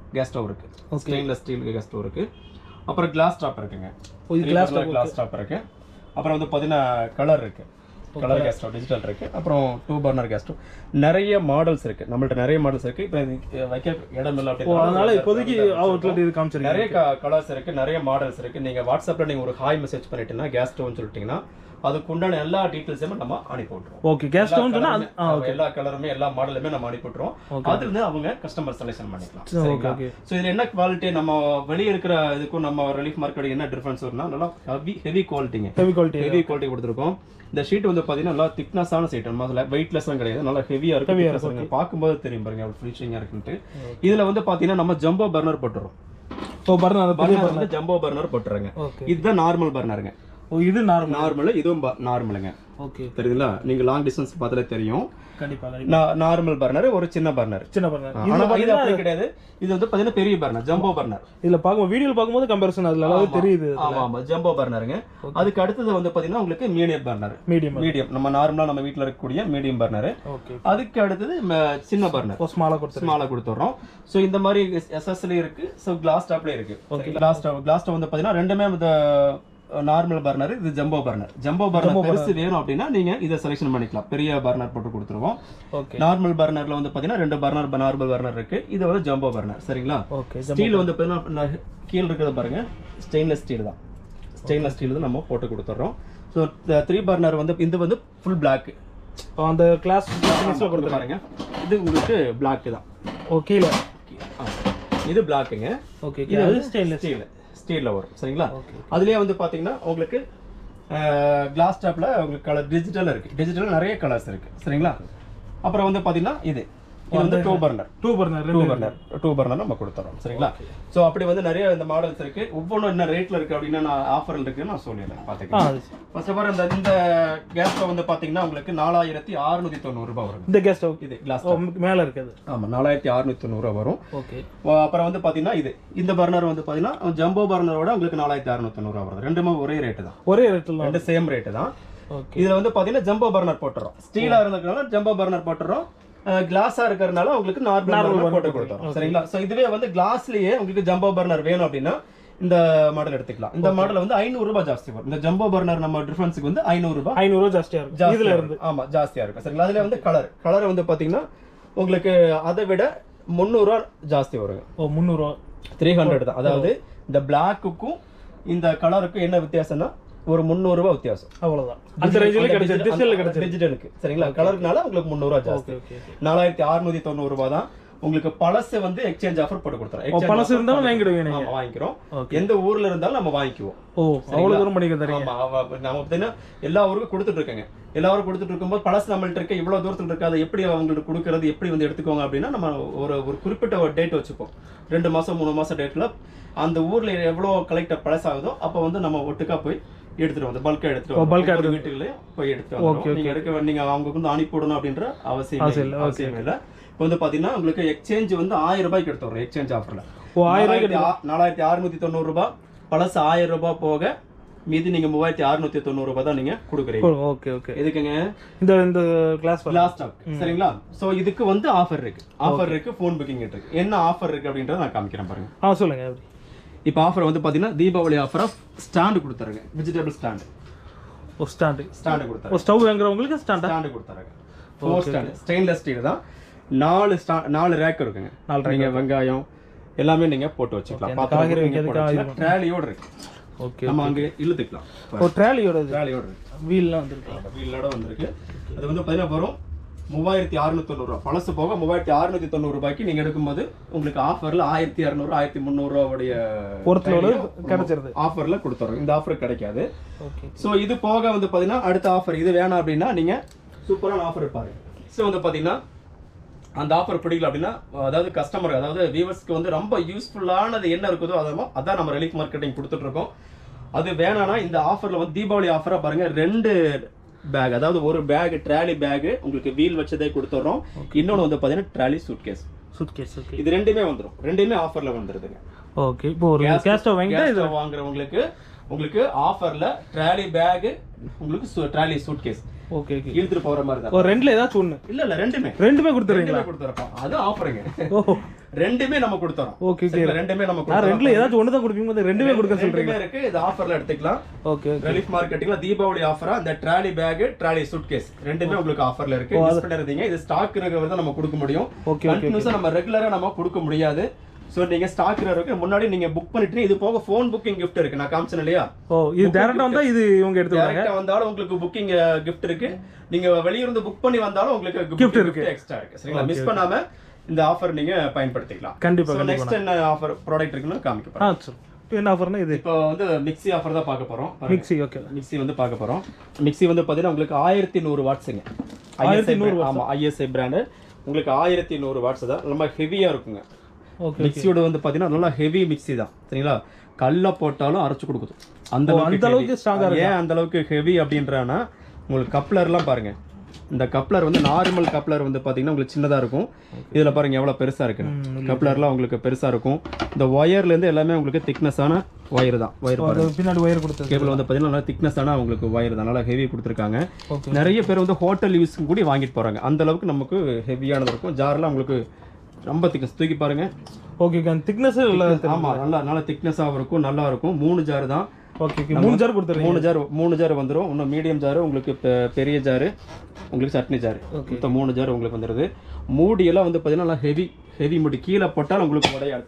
gas stove இருக்கு ஸ்டெயின்லெஸ் ஸ்டீல் கேஸ் ஸ்டவ் இருக்கு அப்புறம் கிளாஸ் டாப் இருக்குங்க கிளாஸ் கிளாஸ் டாப் இருக்கு அப்புறம் வந்து பாத்தீங்கன்னா கலர் இருக்கு கலர் கேஸ் ஸ்டவ் டிஜிட்டல் இருக்கு அப்புறம் டூ பர்னர் கேஸ் ஸ்டவ் நிறைய மாடல்ஸ் இருக்கு நம்மள்ட்ட நிறைய மாடல்ஸ் இருக்கு இப்போ வைக்க இடம் இல்லை அப்படி அதனால இப்போதைக்கு அவுட்லெட் இது காமிச்சிருக்கீங்க நிறைய கலர்ஸ் இருக்கு நிறைய மாடல்ஸ் இருக்கு நீங்க வாட்ஸ்அப்ல நீங்க ஒரு ஹாய் மெசேஜ் பண்ணிட்டீங்கன்னா கேஸ் ஸ்டவ்னு சொல்லிட்டீங்கன்னா அதுக்கு உண்டான எல்லா டீடைல்ஸுமே நம்ம அனுப்பி விட்டுருவோம் ஓகே கேஸ் ஸ்டவ்னு சொன்னா எல்லா கலருமே எல்லா மாடலுமே நம்ம அனுப்பி விட்டுருவோம் அதுல இருந்து அவங்க கஸ்டமர் செலக்ஷன் பண்ணிக்கலாம் சரிங்களா சோ இதுல என்ன குவாலிட்டி நம்ம வெளிய இருக்கிற இதுக்கும் நம்ம ரிலீஃப் மார்க்கெட் என்ன டிஃபரன்ஸ் வரும்னா நல்லா ஹெவி ஹெவி குவாலிட்டிங்க ஹெவி குவாலிட்டி ஹெவி குவாலிட்டி கொடுத்துருக்கோம் இந்த ஷீட் வந்து பாத்தீங்கன்னா நல்லா திக்னஸான ஷீட் நம்ம வெயிட்லெஸ்ஸாக கிடையாது நல்லா ஹெவியா இருக்கு பார்க்கும்போது தெரியும் பாருங்க அவ்வளவு ஃபினிஷிங்கா இருக்குன்ட்டு இதுல வந்து பாத்தீங்கன்னா நம்ம ஜம்போ பர்னர் போட்டுறோம் ஸோ பர்னர் பர்னர் வந்து ஜம்போ பர்னர் போட்டுறங்க இதுதான் நார்மல் பர்னருங்க ஓ இது நார்மல் நார்மல் இதுவும் நார்மலுங்க ஓகே தெரியுதுங்களா நீங்க லாங் டிஸ்டன்ஸ் பார்த்தாலே தெரியும் கண்டிப்பா நார்மல் பர்னர் ஒரு சின்ன பர்னர் சின்ன பர்னர் ஆனா இது அப்படி கிடையாது இது வந்து பாத்தீங்கன்னா பெரிய பர்னர் ஜம்போ பர்னர் இதுல பாக்கும் வீடியோல பாக்கும்போது கம்பேரிசன் அதுல அழகா தெரியுது ஆமா ஆமா ஜம்போ பர்னருங்க அதுக்கு அடுத்து வந்து பாத்தீங்கன்னா உங்களுக்கு மீடியம் பர்னர் மீடியம் மீடியம் நம்ம நார்மலா நம்ம வீட்ல இருக்கக்கூடிய மீடியம் பர்னர் ஓகே அதுக்கு அடுத்து சின்ன பர்னர் ஓ ஸ்மாலா கொடுத்து ஸ்மாலா கொடுத்துறோம் சோ இந்த மாதிரி எஸ்எஸ்ல இருக்கு சோ கிளாஸ் டாப்ல இருக்கு okay glass top glass top வந்து பாத்தீங்கன்னா ரெண்டுமே இந்த நார்மல் பர்னர் இது ஜம்போ பர்னர் ஜம்போ பர்னர் பெருசு வேணும் அப்படின்னா நீங்க இதை செலக்ஷன் பண்ணிக்கலாம் பெரிய பர்னர் போட்டு கொடுத்துருவோம் ஓகே நார்மல் பர்னர்ல வந்து பாத்தீங்கன்னா ரெண்டு பர்னர் நார்மல் பர்னர் இருக்கு இது வந்து ஜம்போ பர்னர் சரிங்களா ஓகே ஸ்டீல் வந்து பாத்தீங்கன்னா கீழ இருக்கிறது பாருங்க ஸ்டெயின்லெஸ் ஸ்டீல் தான் ஸ்டெயின்லெஸ் ஸ்டீல் தான் நம்ம போட்டு கொடுத்துறோம் சோ த்ரீ பர்னர் வந்து இது வந்து ஃபுல் பிளாக் அந்த கிளாஸ் ஃபினிஷ்ல கொடுத்து பாருங்க இது உங்களுக்கு பிளாக் தான் ஓகேல இது பிளாக்குங்க ஓகே இது ஸ்டெயின்லெஸ் ஸ்டீல் ஸ்டீல்ல வரும் சரிங்களா அதுலயே வந்து பாத்தீங்கன்னா உங்களுக்கு கிளாஸ் டாப்ல உங்களுக்கு கலர் டிஜிட்டல் இருக்கு டிஜிட்டல் நிறைய கலர்ஸ் இருக்கு சரிங்களா அப்புறம் வந்து பாத்தீங்கன்னா இது இது வந்து two burner two burner two burner two burner நம்ம கொடுத்துறோம் சரிங்களா சோ அப்படி வந்து நிறைய இந்த மாடல்ஸ் இருக்கு ஒவ்வொன்றும் என்ன ரேட்ல இருக்கு அப்படின்னா நான் ஆஃபர்ல இருக்குன்னு நான் சொல்லிடுறேன் பாத்துக்கலாம் ஃபர்ஸ்ட் ஆஃப் ஆல் இந்த இந்த கேஸ் ஸ்டவ் வந்து பாத்தீங்கன்னா உங்களுக்கு நாலாயிரத்தி அறுநூத்தி தொண்ணூறு ரூபாய் வரும் இந்த கேஸ் ஸ்டவ் இது கிளாஸ் மேல இருக்குது ஆமா நாலாயிரத்தி அறுநூத்தி தொண்ணூறு ரூபாய் வரும் ஓகே அப்புறம் வந்து பாத்தீங்கன்னா இது இந்த பர்னர் வந்து பாத்தீங்கன்னா ஜம்போ பர்னரோட உங்களுக்கு நாலாயிரத்தி அறுநூத்தி தொண்ணூறு ரூபாய் வருது ரெண்டுமே ஒரே ரேட் தான் ஒரே ரேட்ல ரெண்டு சேம் ரேட் தான் ஓகே இதுல வந்து பாத்தீங்கன்னா ஜம்போ பர்னர் போட்டுறோம் ஸ்டீலா இருந்ததுனால ஜம்போ பர்னர் போட்டுறோம் கிளாஸா இருக்கிறதுனால உங்களுக்கு நார்மல் போட்டு கொடுத்தோம் சரிங்களா சோ இதுவே வந்து கிளாஸ்லயே உங்களுக்கு ஜம்போ பர்னர் வேணும் அப்படின்னா இந்த மாடல் எடுத்துக்கலாம் இந்த மாடல் வந்து ஐநூறு ரூபாய் ஜாஸ்தி வரும் இந்த ஜம்போ பர்னர் நம்ம டிஃபரன்ஸ்க்கு வந்து ஐநூறு ரூபாய் ஐநூறு ரூபாய் ஜாஸ்தியா இருக்கும் இதுல இருந்து ஆமா ஜாஸ்தியா இருக்கும் சரிங்களா அதுல வந்து கலர் கலர் வந்து பாத்தீங்கன்னா உங்களுக்கு அதை விட முந்நூறு ரூபாய் ஜாஸ்தி வரும் ஓ முந்நூறு ரூபாய் த்ரீ ஹண்ட்ரட் தான் அதாவது இந்த பிளாக்குக்கும் இந்த கலருக்கும் என்ன வித்தியாசம்னா ஒரு முந்நூறு ரூபாய் வித்தியாசம் அவ்வளவுதான் அந்த ரேஞ்சில கிடைச்சது டிஜிட்டல்ல கிடைச்சது டிஜிட்டலுக்கு சரிங்களா கலர்னால உங்களுக்கு முந்நூறு ரூபாய் ஜாஸ்தி நாலாயிரத்தி அறுநூத்தி தொண்ணூறு ரூபாய் தான் உங்களுக்கு பழசு வந்து எக்ஸ்சேஞ்ச் ஆஃபர் போட்டு கொடுத்துறோம் பழசு இருந்தாலும் வாங்கிடுவீங்க நீங்க ஆமா வாங்கிக்கிறோம் எந்த ஊர்ல இருந்தாலும் நம்ம வாங்கிக்குவோம் ஓ அவ்வளவு தூரம் பண்ணிக்க தரீங்க ஆமா நம்ம பார்த்தீங்கன்னா எல்லா ஊருக்கும் கொடுத்துட்டு இருக்காங்க எல்லா ஊருக்கும் கொடுத்துட்டு இருக்கும்போது பழசு நம்மள்ட்ட இருக்க இவ்வளவு தூரத்துல இருக்கு அதை எப்படி அவங்களுக்கு கொடுக்கறது எப்படி வந்து எடுத்துக்கோங்க அப்படின்னா நம்ம ஒரு ஒரு குறிப்பிட்ட ஒரு டேட் வச்சுப்போம் ரெண்டு மாசம் மூணு மாசம் டேட்ல அந்த ஊர்ல எவ்வளவு கலெக்டர் பழசு ஆகுதோ அப்ப வந்து நம்ம ஒட்டுக்கா போய் எடுத்துட்டு வந்து பல்கா எடுத்துட்டு பல்கா வந்து வீட்டுக்குள்ளே போய் எடுத்துட்டு வந்து நீங்க எடுக்க நீங்க அவங்க வந்து அனுப்பி விடணும் அப்படின்ற அவசியம் அவசியம் இல்லை இப்போ வந்து பாத்தீங்கன்னா உங்களுக்கு எக்ஸ்சேஞ்ச் வந்து ஆயிரம் ரூபாய்க்கு எடுத்து வரும் எக்ஸ்சேஞ்ச் ஆஃபர்ல நாலாயிரத்தி அறுநூத்தி தொண்ணூறு ரூபாய் பழசு ஆயிரம் ரூபாய் போக மீதி நீங்க மூவாயிரத்தி அறுநூத்தி தொண்ணூறு ரூபாய் தான் நீங்க கொடுக்குறீங்க ஓகே ஓகே எதுக்குங்க இந்த இந்த கிளாஸ் கிளாஸ் டாப் சரிங்களா சோ இதுக்கு வந்து ஆஃபர் இருக்கு ஆஃபர் இருக்கு ஃபோன் புக்கிங் இருக்கு என்ன ஆஃபர் இருக்கு அப்படின்றத நான் காமிக்கிறேன் பாருங்க ஆ சொல்லுங்க எப்படி இப்போ ஆஃபர் வந்து பாத்தீங்கன்னா தீபாவளி ஆஃபர் ஆஃப் ஸ்டாண்ட் கொடுத்துறாங்க வெஜிடபிள் ஸ்டாண்ட் ஓ ஸ்டாண்ட் ஸ்டாண்ட் கொடுத்தாங்க ஓ ஸ்டவ் வாங்குறவங்களுக்கு ஸ்டாண்ட் ஸ்டாண்ட் கொடுத்தாங்க ஃபோர் ஸ்டாண்ட் ஸ்டெயின்லெஸ் ஸ்டீல் தான் நாலு ஸ்டாண்ட் நாலு ரேக் இருக்குங்க நாலு நீங்க வெங்காயம் எல்லாமே நீங்க போட்டு வச்சுக்கலாம் பாத்திரம் ட்ராலியோட இருக்கு ஓகே நம்ம அங்க இழுத்துக்கலாம் ஓ ட்ராலியோட ட்ராலியோட இருக்கு வீல்லாம் வந்திருக்கு வீலோட வந்திருக்கு அது வந்து பாத்தீங்கன்னா வரும் மூவாயிரத்தி அறுநூத்தி தொண்ணூறு ரூபாய் பழசு போக மூவாயிரத்தி அறுநூத்தி தொண்ணூறு ரூபாய்க்கு நீங்க எடுக்கும்போது உங்களுக்கு ஆஃபர்ல ஆயிரத்தி இரநூறு ஆயிரத்தி முந்நூறு ரூபாயுடைய கிடைச்சிருது ஆஃபர்ல கொடுத்துறோம் இந்த ஆஃபர் கிடைக்காது சோ இது போக வந்து பாத்தீங்கன்னா அடுத்த ஆஃபர் இது வேணாம் அப்படின்னா நீங்க சூப்பரான ஆஃபர் இருப்பாரு ஸோ வந்து பாத்தீங்கன்னா அந்த ஆஃபர் பிடிக்கல அப்படின்னா அதாவது கஸ்டமர் அதாவது வியூவர்ஸ்க்கு வந்து ரொம்ப யூஸ்ஃபுல்லானது என்ன இருக்குதோ அதோ அதான் நம்ம ரிலீஃப் மார்க்கெட்டிங் கொடுத்துட்டு இருக்கோம் அது வேணாம்னா இந்த ஆஃபர்ல வந்து தீபாவளி ஆஃபரா பாருங்க ரெண்டு பேக் அதாவது ஒரு பேக் ட்ராலி பேக் உங்களுக்கு வீல் வச்சதே கொடுத்துறோம் இன்னொன்னு வந்து பாத்தீங்கன்னா ட்ராலி சூட்கேஸ் சூட்கேஸ் ஓகே இது ரெண்டுமே வந்துரும் ரெண்டுமே ஆஃபர்ல வந்துருதுங்க ஓகே இப்போ ஒரு கேஸ் ஸ்டவ் வாங்கிட்டா இது வாங்குறவங்களுக்கு உங்களுக்கு ஆஃபர்ல ட்ராலி பேக் உங்களுக்கு ட்ராலி சூட்கேஸ் ஓகே ஓகே இழுத்துட்டு போற மாதிரி தான் ஒரு ரெண்டுல ஏதாச்சும் ஒண்ணு இல்ல இல்ல ரெண்டுமே ரெண்டுமே கொடுத்துறீங்களா கொடுத்துறோம் அது ஆஃபருங்க ஓ ரெண்டுமே நம்ம கொடுத்தறோம். ஓகே ஓகே ரெண்டுமே நம்ம கொடுத்தறோம். நான் ரெண்டுல ஏதாச்சும் ஒன்னு தான் கொடுப்பீங்க, ரெண்டுமே கொடுக்க சொல்றீங்க. ரெண்டுமே இருக்கு. இது ஆஃபர்ல எடுத்துக்கலாம். Okay okay. ரலீஃப் மார்க்கெட்டிங்ல தீபாவளி ஆஃபரா அந்த ட்ராலி பேக், ட்ராலி சூட்கேஸ் ரெண்டுமே உங்களுக்கு ஆஃபர்ல இருக்கு. மிஸ் பண்ணிராதீங்க. இது ஸ்டாக் இருக்கிறத நம்ம கொடுக்க முடியும். கண்டினியூஸா நம்ம ரெகுலரா நம்ம கொடுக்க முடியாது. சோ நீங்க ஸ்டாக் இருக்கு முன்னாடி நீங்க புக் பண்ணிட்டு இது போக ஃபோன் புக்கிங் gift இருக்கு. நான் காமிச்சேன் இல்லையா? ஓ இது டைரக்டா வந்தா இது இவங்க எடுத்துறாங்க. டைரக்டா வந்தாலும் உங்களுக்கு புக்கிங் gift இருக்கு. நீங்க வெளிய இருந்து புக் பண்ணி வந்தாலும் உங்களுக்கு gift இருக்கு, எக்ஸ்ட்ரா இருக்கு. சரிங்களா? மிஸ் பண்ணாம இந்த ஆஃபர் நீங்க பயன்படுத்திக்கலாம். கண்டிப்பா. நெக்ஸ்ட் என்ன ஆஃபர் ப்ராடக்ட் இருக்குன்னு காமிக்க போறேன். ஆ சரி. என்ன ஆஃபர்னா இது? இப்போ வந்து மிக்ஸி ஆஃபர் தான் பார்க்க போறோம். Mixie okay. மிக்ஸி வந்து பார்க்க போறோம். மிக்ஸி வந்து பாத்தீங்கன்னா உங்களுக்கு ஆயிரத்தி நூறு வாட்ஸ்ங்க. ஆயிரத்தி நூறு வாட்ஸ். ஆமா I S I பிராண்ட். உங்களுக்கு ஆயிரத்தி நூறு வாட்ஸ் தான். ரொம்ப ஹெவியா இருக்குங்க. ஓகே. மிக்ஸியோட வந்து பாத்தீங்கன்னா நல்லா ஹெவி மிக்ஸி தான். சரிங்களா? கல்ல போட்டாலும் அரைச்சு கொடுக்குது. அந்த அந்த அளவுக்கு ஸ்ட்ராங்கா இருக்கு. ஏன் அந்த அளவுக்கு ஹெவி அப்படின்றானா உங்களுக்கு கப்ளர்லாம் பாருங்க. இந்த கப்ளர் வந்து நார்மல் கப்ளர் வந்து பாத்தீங்கன்னா உங்களுக்கு சின்னதா இருக்கும். இதுல பாருங்க எவ்வளவு பெருசா இருக்கு. கப்ளர்லாம் உங்களுக்கு பெருசா இருக்கும். இந்த வயர்ல இருந்து எல்லாமே உங்களுக்கு திக்னஸான வயர் தான். வயர் பாருங்க. பின்னாடி வயர் கொடுத்து கேபிள் வந்து பாத்தீங்கன்னா நல்லா திக்னஸான உங்களுக்கு வயர் தான். நல்லா ஹெவி கொடுத்துருக்காங்க. நிறைய பேர் வந்து ஹோட்டல் யூஸ்க்கு கூட வாங்கிட்டு போறாங்க. அந்த அளவுக்கு நமக்கு ஹெவியானது இருக்கும். ஜார்லாம் உங்களுக்கு ரொம்ப திக்னஸ் தூக்கி பாருங்க. Okay okay. திக்னஸ் இல்ல. ஆமா நல்லா நல்லா திக்னஸாவும் இருக்கும். நல்லா இருக்கும். மூணு ஜார் தான். Okay okay. மூணு ஜார் கொடுத்துறீங்க. மூணு ஜார் மூணு ஜார் வந்துரும். இன்னும் மீடியம் ஜார் உங்களுக்கு பெரிய ஜார் உங்களுக்கு சட்னி ஜார். மொத்தம் மூணு ஜார் உங்களுக்கு வந்துருது. மூடி எல்லாம் வந்து பாத்தீங்கன்னா நல்லா ஹெவி ஹெவி மூடி. கீழே போட்டாலும் உங்களுக்கு உடையாது.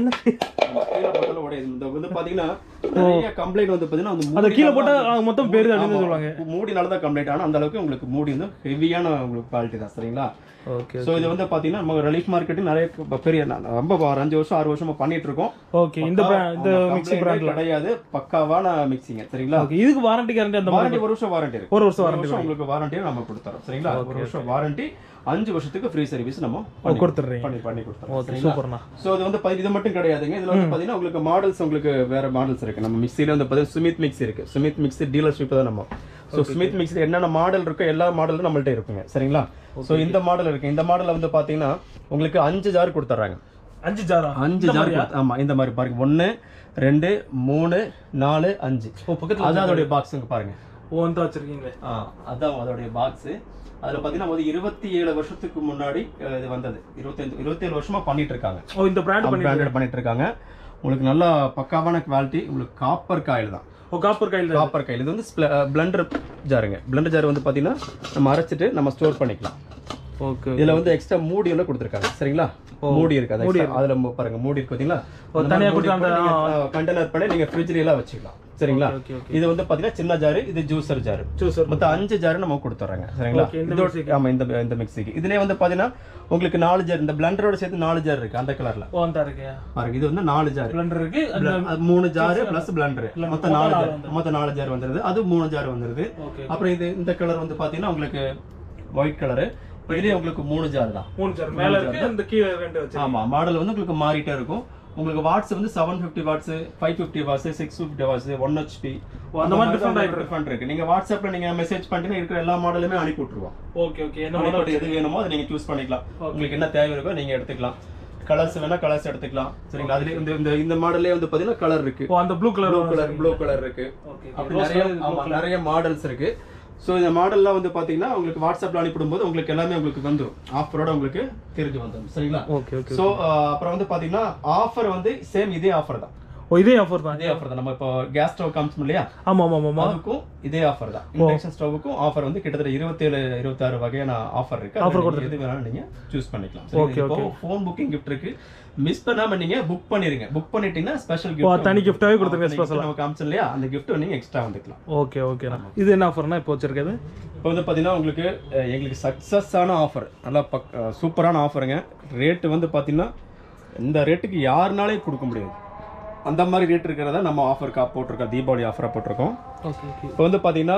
கீழே போட்டாலும் உடையாது. இந்த வந்து பாத்தீங்கன்னா நிறைய கம்ப்ளைண்ட் வந்து பாத்தீங்கன்னா அந்த கீழே போட்டா மொத்தம் பேரு அப்படின்னு சொல்லுவாங்க. மூடினால தான் கம்ப்ளைண்ட். ஆனா அந்த அளவுக்கு உங்களுக்கு மூடி வந்து ஹெவியான உங்களுக்கு குவாலிட்டி தான். சரிங்களா? ஓகே. சோ இது வந்து பாத்தீங்கன்னா நம்ம ரலீஃப் மார்க்கெட்டிஙங் நிறைய பெரிய ரொம்ப அஞ்சு வருஷம் ஆறு வருஷமா பண்ணிட்டு இருக்கோம். ஓகே. இந்த இந்த மிக்ஸி பிராண்ட் கிடையாது. பக்காவான மிக்ஸிங்க. சரிங்களா? ஓகே. இதுக்கு வாரண்டி கேரண்டி அந்த வாரண்டி ஒரு வருஷம் வாரண்டி இருக்கு. ஒரு வருஷம் வாரண்டி உங்களுக்கு வாரண்டியை நம்ம கொடுத்துறோம். சரிங்களா? ஒரு வருஷம் வாரண்டி, அஞ்சு வருஷத்துக்கு ஃப்ரீ சர்வீஸ் நம்ம கொடுத்துறீங்க. பண்ணி பண்ணி கொடுத்துறோம். ஓகே சூப்பர்ண்ணா. சோ இது வந்து இது மட்டும் கிடையாதுங்க. இதுல வந்து பாத்தீங்கன்னா உங்களுக்கு மாடல்ஸ் உங்களுக்கு வேற மாடல்ஸ் இருக்கு. நம்ம மிக்ஸில வந்து பாத்தீங்கன்னா சுமித் மிக்ஸி இருக்கு. சுமித் மிக்ஸி டீலர்ஷிப் தான் நம்ம. சோ சுமித் மிக்ஸி என்னென்ன மாடல் இருக்கோ எல்லா மாடலும் நம்மள்ட்ட இருக்குங்க. சரிங்களா? சோ இந்த மாடல் இருக்கு. இந்த மாடல்ல வந்து பாத்தீங்கன்னா உங்களுக்கு அஞ்சு ஜார் கொடுத்துறாங்க. அஞ்சு ஜாரா? அஞ்சு ஜார். ஆமா இந்த மாதிரி பாருங்க. ஒன்னு ரெண்டு மூணு நாலு அஞ்சு. அதான் அதோட பாக்ஸ் பாருங்க. ஓ அந்த வச்சிருக்கீங்க. ஆ அதான் அதோட பாக்ஸ். அதுல பாத்தீங்கன்னா ஒரு இருபத்தி ஏழு வருஷத்துக்கு முன்னாடி இது வந்தது. இருபத்தி இருபத்தி ஏழு வருஷமா பண்ணிட்டு இருக்காங்க. ஓ இந்த பிராண்ட் பிராண்டட் பண்ணிட்டு இருக்காங்க. உங்களுக்கு நல்ல பக்காவான குவாலிட்டி. உங்களுக்கு காப்பர் காயில் தான். ஓ காப்பர் காயில். Copper coil. இது வந்து பிளெண்டர் ஜாருங்க. பிளெண்டர் ஜார் வந்து பாத்தீங்கன்னா நம்ம அரைச்சிட்டு நம்ம ஸ்டோர் பண்ணிக்கலாம். ஓகே. இதுல வந்து எக்ஸ்ட்ரா மூடி எல்லாம் கொடுத்திருக்காங்க. சரிங்களா? மூடி இருக்கு. அதுல பாருங்க மூடி இருக்கு பாத்தீங்களா? தனியா கொடுத்தாங்க. கண்டெய்னர் பண்ணி நீங்க ஃப்ரிட்ஜ்ல எல்லாம் வச்சுக்கலாம். சரிங்களா? இது வந்து பாத்தீங்கன்னா சின்ன ஜார். இது ஜூசர் ஜார். ஜூசர் மொத்தம் அஞ்சு ஜார் நம்ம கொடுத்துறாங்க. சரிங்களா? ஆமா இந்த இந்த மிக்ஸிக்கு இதுலயே வந்து பாத்தீங்கன்னா உங்களுக்கு நாலு ஜார். இந்த பிளெண்டரோட சேர்த்து நாலு ஜார் இருக்கு. அந்த கலர்ல ஓ அந்த இருக்கு பாருங்க. இது வந்து நாலு ஜார் பிளெண்டர் இருக்கு. மூணு ஜார் பிளஸ் பிளெண்டர் மொத்தம் நாலு ஜார். மொத்தம் நாலு ஜார் வந்துருது. அது மூணு ஜார் வந்துருது. அப்புறம் இது இந்த கலர் வந்து பாத்தீங்கன்னா உங்களுக்கு ஒயிட் கலர். இதுலயே உங்களுக்கு மூணு ஜார் தான். மூணு ஜார் மேல இருக்கு. அந்த கீழ ரெண்டு வச்சு. ஆமா மாடல் வந்து உங்களுக்கு மாறிட்டே இருக்கும். உங்களுக்கு வாட்ஸ் வந்து seven fifty watts, five fifty watts, six fifty watts, one H P அந்த மாதிரி டிஃபரண்ட் டிஃபரண்ட் இருக்கு. நீங்க வாட்ஸ்அப்ல நீங்க மெசேஜ் பண்ணிட்டு இருக்கிற எல்லா மாடலுமே அனுப்பி விட்டுருவோம். Okay okay. என்ன மாடல் எது வேணுமோ அதை நீங்க சூஸ் பண்ணிக்கலாம். உங்களுக்கு என்ன தேவை இருக்கோ நீங்க எடுத்துக்கலாம். கலர்ஸ் வேணா கலர்ஸ் எடுத்துக்கலாம். சரிங்களா? அதுல இந்த இந்த இந்த மாடல்லே வந்து பாத்தீங்கன்னா கலர் இருக்கு. ஓ அந்த blue colour blue colour blue colour இருக்கு. அப்படி நிறைய நிறைய மாடல்ஸ் இருக்கு. சோ இந்த மாடல்லாம் வந்து பாத்தீங்கன்னா உங்களுக்கு வாட்ஸ்அப்ல அனுப்பிடும்போது உங்களுக்கு எல்லாமே உங்களுக்கு வந்துரும். ஆஃபரோட உங்களுக்கு தெரிஞ்சு வந்துரும். சரிங்களா? Okay okay. சோ அப்புறம் வந்து பாத்தீங்கன்னா ஆஃபர் வந்து சேம் இதே ஆஃபர் தான். ஓ இதே ஆஃபர் தான். இதே ஆஃபர் தான். நம்ம இப்போ கேஸ் ஸ்டவ் காமிச்சோம் இல்லையா? ஆமா ஆமா ஆமா. அதுக்கும் இதே ஆஃபர் தான். இண்டக்ஷன் ஸ்டவ்வுக்கும் ஆஃபர் வந்து கிட்டத்தட்ட இருபத்தேழு இருபத்தாறு வகையான ஆஃபர் இருக்கு. ஆஃபர் கொடுத்து எது வேணாலும் நீங்க சூஸ் பண்ணிக்கலாம். Okay okay. Phone booking gift இருக்கு. மிஸ் பண்ணாம நீங்க புக் பண்ணிருங்க. புக் பண்ணிட்டீங்கன்னா ஸ்பெஷல் gift தனி gift-ஆவே கொடுத்துருங்க. ஸ்பெஷலா நம்ம காமிச்சோம் இல்லையா? அந்த gift நீங்க எக்ஸ்ட்ரா வந்துக்கலாம். ஓகே ஓகேண்ணா. இது என்ன ஆஃபர்னா இப்போ வச்சிருக்கிறது? இப்போ வந்து பாத்தீங்கன்னா உங்களுக்கு எங்களுக்கு சக்சஸ் ஆன ஆஃபர். நல்லா சூப்பரான ஆஃபருங்க. ரேட் வந்து பாத்தீங்கன்னா இந்த ரேட்டுக்கு யாருனாலே கொடுக்க முடியாது. அந்த மாதிரி ரேட் இருக்கிறத நம்ம ஆஃபருக்கா போட்டிருக்கோம். தீபாவளி ஆஃபராக போட்டிருக்கோம். Okay okay. இப்போ வந்து பார்த்தீங்கன்னா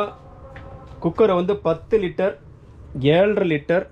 குக்கரை வந்து பத்து லிட்டர், ஏழரை லிட்டர்,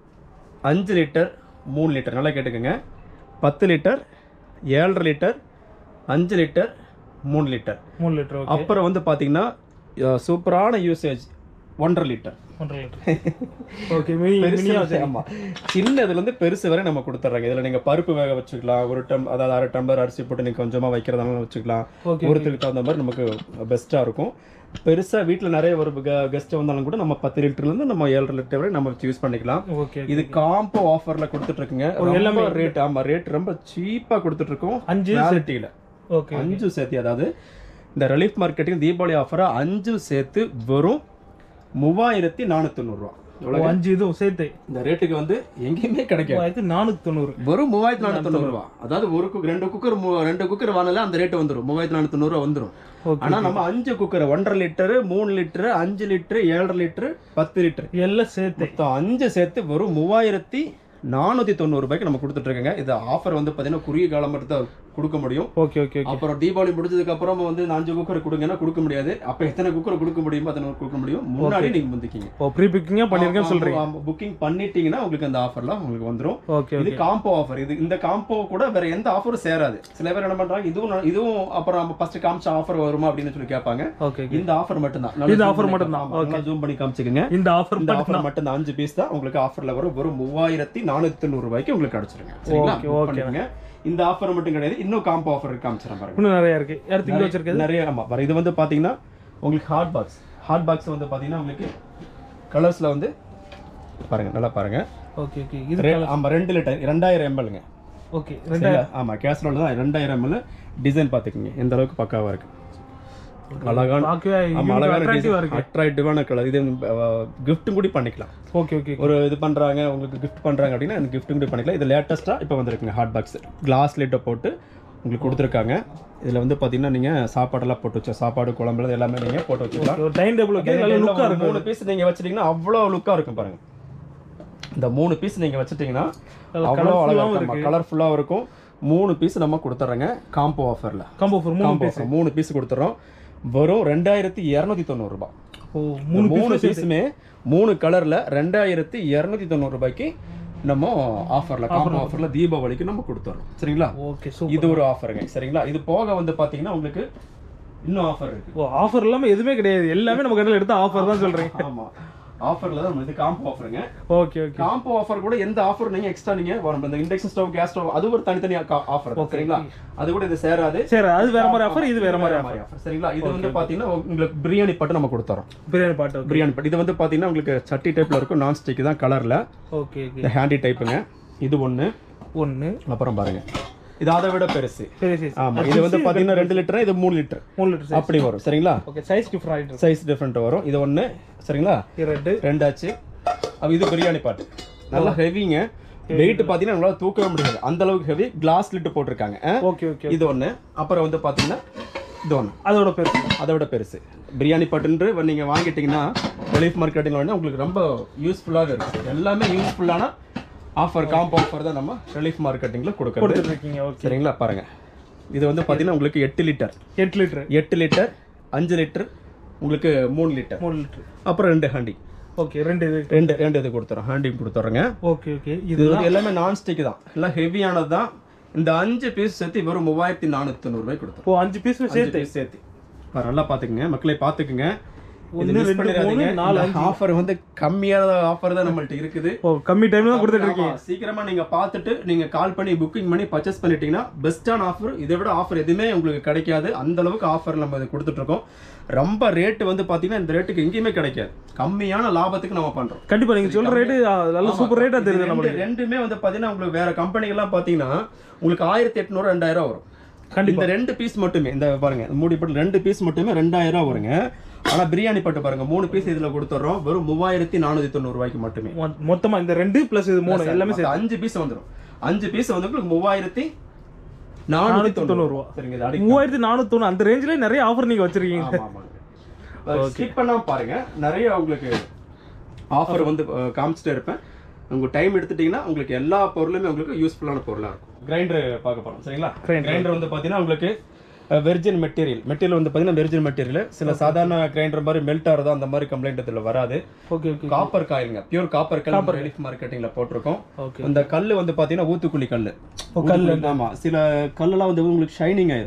அஞ்சு லிட்டர், மூணு லிட்டர். நல்லா கேட்டுக்கோங்க. பத்து லிட்டர், ஏழரை லிட்டர், அஞ்சு லிட்டர், மூணு லிட்டர் மூணு லிட்டர். அப்புறம் வந்து பார்த்தீங்கன்னா சூப்பரான யூசேஜ் ஒன்றரை லிட்டர் ஒன்றரை லிட்டர் ஓகே மினியா ஆமா சின்னதுல இருந்து பெருசு வரை நம்ம கொடுத்துறாங்க இதுல நீங்க பருப்பு வேக வச்சுக்கலாம் ஒரு டம் அதாவது அரை டம்ளர் அரிசி போட்டு நீங்க கொஞ்சமா வைக்கிறதாலும் வச்சுக்கலாம் ஒருத்தருக்கு தகுந்த மாதிரி நமக்கு பெஸ்டா இருக்கும் பெருசா வீட்டுல நிறைய ஒரு கெஸ்ட் வந்தாலும் கூட நம்ம பத்து லிட்டர்ல இருந்து நம்ம ஏழரை லிட்டர் வரை நம்ம யூஸ் பண்ணிக்கலாம் இது காம்போ ஆஃபர்ல கொடுத்துட்டு இருக்குங்க எல்லாமே ரேட் ஆமா ரேட் ரொம்ப சீப்பா கொடுத்துட்டு இருக்கோம் அஞ்சு குவாலிட்டியில ஓகே அஞ்சு சேர்த்து அதாவது இந்த ரிலீஃப் மார்க்கெட்டிங் தீபாவளி ஆஃபரா அஞ்சு சேர்த்து வெறும் மூவாயிரத்தி நானூத்தி தொண்ணூறு ரூபா அஞ்சு இதுவும் சேர்த்து இந்த ரேட்டுக்கு வந்து எங்கேயுமே கிடைக்காது நானூத்தி தொண்ணூறு வெறும் மூவாயிரத்தி நானூத்தி தொண்ணூறு ரூபா அதாவது ஒரு குக் ரெண்டு குக்கர் ரெண்டு குக்கர் வாங்கல அந்த ரேட் வந்துடும் மூவாயிரத்தி நானூத்தி தொண்ணூறு ரூபா வந்துடும் ஆனா நம்ம அஞ்சு குக்கர் ஒன்றரை லிட்டரு மூணு லிட்டரு அஞ்சு லிட்டரு ஏழரை லிட்டரு பத்து லிட்டரு எல்லாம் சேர்த்து அஞ்சு சேர்த்து வெறும் மூவாயிரத்தி நானூத்தி தொண்ணூறு ரூபாய்க்கு நம்ம கொடுத்துட்டு இருக்கோங்க இது ஆஃபர் வந்து பாத்தீங்கன்னா குறுகிய காலம் மட்டும் தான் கொடுக்க முடியும் ஓகே ஓகே அப்புறம் தீபாவளி முடிஞ்சதுக்கு அப்புறம் வந்து அஞ்சு குக்கர் கொடுங்கன்னா கொடுக்க முடியாது அப்ப எத்தனை குக்கர் கொடுக்க முடியுமோ அத்தனை கொடுக்க முடியும் முன்னாடி நீங்க முந்திக்கீங்க ஓ ப்ரீ புக்கிங்கா பண்ணிருக்கேன்னு சொல்றீங்க புக்கிங் பண்ணிட்டீங்கன்னா உங்களுக்கு அந்த ஆஃபர்லாம் உங்களுக்கு வந்துரும் ஓகே இது காம்போ ஆஃபர் இது இந்த காம்போ கூட வேற எந்த ஆஃபரும் சேராது சில பேர் என்ன பண்றாங்க இதுவும் இதுவும் அப்புறம் நம்ம ஃபர்ஸ்ட் காமிச்ச ஆஃபர் வருமா அப்படின்னு சொல்லி கேட்பாங்க ஓகே இந்த ஆஃபர் மட்டும் தான் இந்த ஆஃபர் மட்டும் தான் ஓகே ஜூம் பண்ணி காமிச்சுக்கங்க இந்த ஆஃபர் இந்த ஆஃபர் மட்டும் தான் அஞ்சு பீஸ் தான் உங்களுக்கு ஆஃபர்ல வரும் வெறும் மூவாயிரத்தி நானூத்தி தொண்ணூறு ரூபாய்க்கு உங்களுக்கு கிடைச்சிருங்க சரிங்களா ஓகேங்க இந்த ஆஃபர் மட்டும் கிடையாது இன்னும் காம்போ ஆஃபர் காமிச்சறேன் பாருங்க இன்னும் நிறைய இருக்கு அடுத்து இங்க வச்சிருக்கிறது நிறைய ஆமா பாரு இது வந்து பாத்தீங்கன்னா உங்களுக்கு ஹாட் பாக்ஸ் ஹாட் பாக்ஸ் வந்து பாத்தீங்கன்னா உங்களுக்கு கலர்ஸ்ல வந்து பாருங்க நல்லா பாருங்க ஓகே ஓகே இது ஆமா ரெண்டு லிட்டர் ரெண்டாயிரம் எம்எல்ங்க ஓகே ரெண்டாயிரம் ஆமா கேஸ்ரோல் தான் ரெண்டாயிரம் எம்எல் டிசைன் பாத்துக்கங்க எந்த அளவுக்கு பக்காவா இருக்கு அழகான அட்ராக்டிவான கலர் இது கிஃப்ட் கூட பண்ணிக்கலாம் ஓகே ஓகே ஒரு இது பண்றாங்க உங்களுக்கு கிஃப்ட் பண்றாங்க அப்படின்னா அந்த கிஃப்ட் கூட பண்ணிக்கலாம் இது லேட்டஸ்டா இப்போ வந்திருக்குங்க ஹாட் பாக்ஸ் கிளாஸ் லிட்டை போட்டு உங்களுக்கு கொடுத்துருக்காங்க இதுல வந்து பாத்தீங்கன்னா நீங்க சாப்பாடெல்லாம் போட்டு வச்ச சாப்பாடு குழம்பு எல்லாமே நீங்க போட்டு வச்சுக்கலாம் டைனிங் டேபிள் ஓகே நல்ல லுக்கா இருக்கும் மூணு பீஸ் நீங்க வச்சிட்டீங்கன்னா அவ்வளவு லுக்கா இருக்கும் பாருங்க இந்த மூணு பீஸ் நீங்க வச்சிட்டீங்கன்னா அவ்வளவு அழகா இருக்கும் கலர்ஃபுல்லா இருக்கும் மூணு பீஸ் நம்ம கொடுத்துறோங்க காம்போ ஆஃபர்ல காம்போ ஆஃபர் மூணு பீஸ் மூணு பீஸ் கொடுத்துறோம் வெறும் ரெண்டாயிரத்தி இருநூத்தி தொண்ணூறு ரூபாய் ஓ மூணு மூணு பீஸுமே மூணு கலர்ல ரெண்டாயிரத்தி இருநூத்தி தொண்ணூறு ரூபாய்க்கு நம்ம ஆஃபர்ல காம்போ ஆஃபர்ல தீபாவளிக்கு நம்ம கொடுத்துறோம் சரிங்களா ஓகே இது ஒரு ஆஃபருங்க சரிங்களா இது போக வந்து பாத்தீங்கன்னா உங்களுக்கு இன்னும் ஆஃபர் இருக்கு ஓ ஆஃபர் இல்லாம எதுவுமே கிடையாது எல்லாமே நம்ம கடையில எடுத்த ஆஃபர் தான் சொல்றீங்க ஆமா ஆஃபர்ல தான் இது காம்போ ஆஃபருங்க ஓகே ஓகே காம்போ ஆஃபர் கூட எந்த ஆஃபர் நீங்க எக்ஸ்ட்ரா நீங்க வரும் இந்த இண்டக்ஷன் ஸ்டவ் கேஸ் ஸ்டவ் அது ஒரு தனித்தனி ஆஃபர் சரிங்களா அது கூட இது சேராது சரி அது வேற மாதிரி ஆஃபர் இது வேற மாதிரி ஆஃபர் சரிங்களா இது வந்து பாத்தீங்கன்னா உங்களுக்கு பிரியாணி பாட்டு நம்ம கொடுத்துறோம் பிரியாணி பாட்டு பிரியாணி பாட்டு இது வந்து பாத்தீங்கன்னா உங்களுக்கு சட்டி டைப்ல இருக்கும் நான் ஸ்டிக் தான் கலர்ல ஓகே ஓகே இந்த ஹேண்டி டைப்புங்க இது ஒன்னு ஒன்னு அப்புறம் பாருங்க இது அதை விட பெருசு பெருசு ஆமா இது வந்து பாத்தீங்கன்னா ரெண்டு லிட்டர் இது மூணு லிட்டர் மூணு லிட்டர் அப்படி வரும் சரிங்களா okay size different size different வரும் இது ஒன்னு சரிங்களா ரெண்டு ரெண்டாச்சு அப்ப இது பிரியாணி பாட்டு நல்லா ஹெவிங்க வெயிட் பாத்தீங்கன்னா நம்மளால தூக்கவே முடியாது அந்த அளவுக்கு ஹெவி கிளாஸ் லிட் போட்டிருக்காங்க ஓகே ஓகே இது ஒன்னு அப்புறம் வந்து பாத்தீங்கன்னா இது ஒன்னு அதோட பெருசு அதோட பெருசு பிரியாணி பாட்டுன்று நீங்க வாங்கிட்டீங்கன்னா ரிலீஃப் மார்க்கெட்டிங்ல வந்து உங்களுக்கு ரொம்ப யூஸ்ஃபுல்லாக இருக்கு எல்லாமே யூஸ்ஃபுல்லான ஆஃபர் காம்போ ஆஃபர் தான் நம்ம ரிலீஃப் மார்க்கெட்டிங்ல கொடுக்கறது இருக்கீங்க ஓகே சரிங்களா பாருங்க இது வந்து பாத்தீங்கன்னா உங்களுக்கு எட்டு லிட்டர் எட்டு லிட்டர் எட்டு லிட்டர் அஞ்சு லிட்டர் உங்களுக்கு மூணு லிட்டர் மூணு லிட்டர் அப்புறம் ரெண்டு ஹாண்டி ஓகே ரெண்டு இது ரெண்டு ரெண்டு இது கொடுத்துறோம் ஹாண்டி கொடுத்துறோங்க ஓகே ஓகே இது எல்லாமே நான் ஸ்டிக் தான் எல்லாம் ஹெவியானது தான் இந்த அஞ்சு பீஸ் சேர்த்து வெறும் மூவாயிரத்தி நானூத்தி தொண்ணூறு ரூபாய் கொடுத்துரும் ஓ அஞ்சு பீஸ் சேர்த்து சேர்த்து நல்லா பாத்துக்கங்க மக்களை பாத்துக்குங்க ஆஃபர் வந்து கம்மியான ஆஃபர் தான் நம்மள்ட்ட இருக்குது கம்மி டைம்ல தான் கொடுத்துட்டு இருக்கீங்க சீக்கிரமா நீங்க பார்த்துட்டு நீங்க கால் பண்ணி புக்கிங் பண்ணி பர்ச்சேஸ் பண்ணிட்டீங்கன்னா பெஸ்டான ஆஃபர் இதை விட ஆஃபர் எதுவுமே உங்களுக்கு கிடைக்காது அந்த அளவுக்கு ஆஃபர் நம்ம இதை கொடுத்துட்டு இருக்கோம் ரொம்ப ரேட் வந்து பாத்தீங்கன்னா இந்த ரேட்டுக்கு எங்கேயுமே கிடைக்காது கம்மியான லாபத்துக்கு நம்ம பண்றோம் கண்டிப்பா நீங்க சொல்ற ரேட் நல்ல சூப்பர் ரேட்டா தெரியுது நமக்கு ரெண்டுமே வந்து பாத்தீங்கன்னா உங்களுக்கு வேற கம்பெனிகள்லாம் பாத்தீங்கன்னா உங்களுக்கு ஆயிரத்தி எட்நூறு ரெண்டாயிரம் வரும் கண்டிப்பா ரெண்டு பீஸ் மட்டுமே இந்த பாருங்க மூடி பட்டு ரெண்டு பீஸ் மட்டுமே ரெண்டாயிரம் ரூபாய் வருங்க ஆனா பிரியாணி பட்டு பாருங்க மூணு பீஸ் இதுல கொடுத்துறோம் வெறும் மூவாயிரத்தி நானூத்தி தொண்ணூறு ரூபாய்க்கு மட்டுமே மொத்தமா இந்த ரெண்டு பிளஸ் இது மூணு எல்லாமே சேர்த்து அஞ்சு பீஸ் வந்துரும் அஞ்சு பீஸ் வந்து உங்களுக்கு மூவாயிரத்தி நானூத்தி தொண்ணூறு ரூபாய் சரிங்க மூவாயிரத்தி நானூத்தி தொண்ணூறு அந்த ரேஞ்சில நிறைய ஆஃபர் நீங்க வச்சிருக்கீங்க ஸ்கிப் பண்ணாம பாருங்க நிறைய உங்களுக்கு ஆஃபர் வந்து காமிச்சிட்டே இருப்பேன் உங்க டைம் எடுத்துட்டீங்கன்னா உங்களுக்கு எல்லா பொருளுமே உங்களுக்கு யூஸ்ஃபுல்லான பொருளா இருக்கும் கிரைண்டர் பார்க்க போறோம் சரிங்களா கிரைண்டர் வந்து பாத்தீங்கன்னா உங்களுக்கு வெர்ஜின் மெட்டீரியல் மெட்டீரியல் வந்து பாத்தீங்கன்னா வெர்ஜின் மெட்டீரியல் சில சாதாரண கிரைண்டர் மாதிரி மெல்ட் ஆறதோ அந்த மாதிரி கம்ப்ளைண்ட் இதுல வராது ஓகே ஓகே காப்பர் காயிலுங்க பியூர் காப்பர் கல் நம்ம ரிலீஃப் மார்க்கெட்டிங்ல போட்டுருக்கோம் இந்த கல்லு வந்து பாத்தீங்கன்னா ஊத்துக்குழி கல்லு கல்லு ஆமா சில கல்லெல்லாம் வந்து உங்களுக்கு ஷைனிங் ஆயிரும்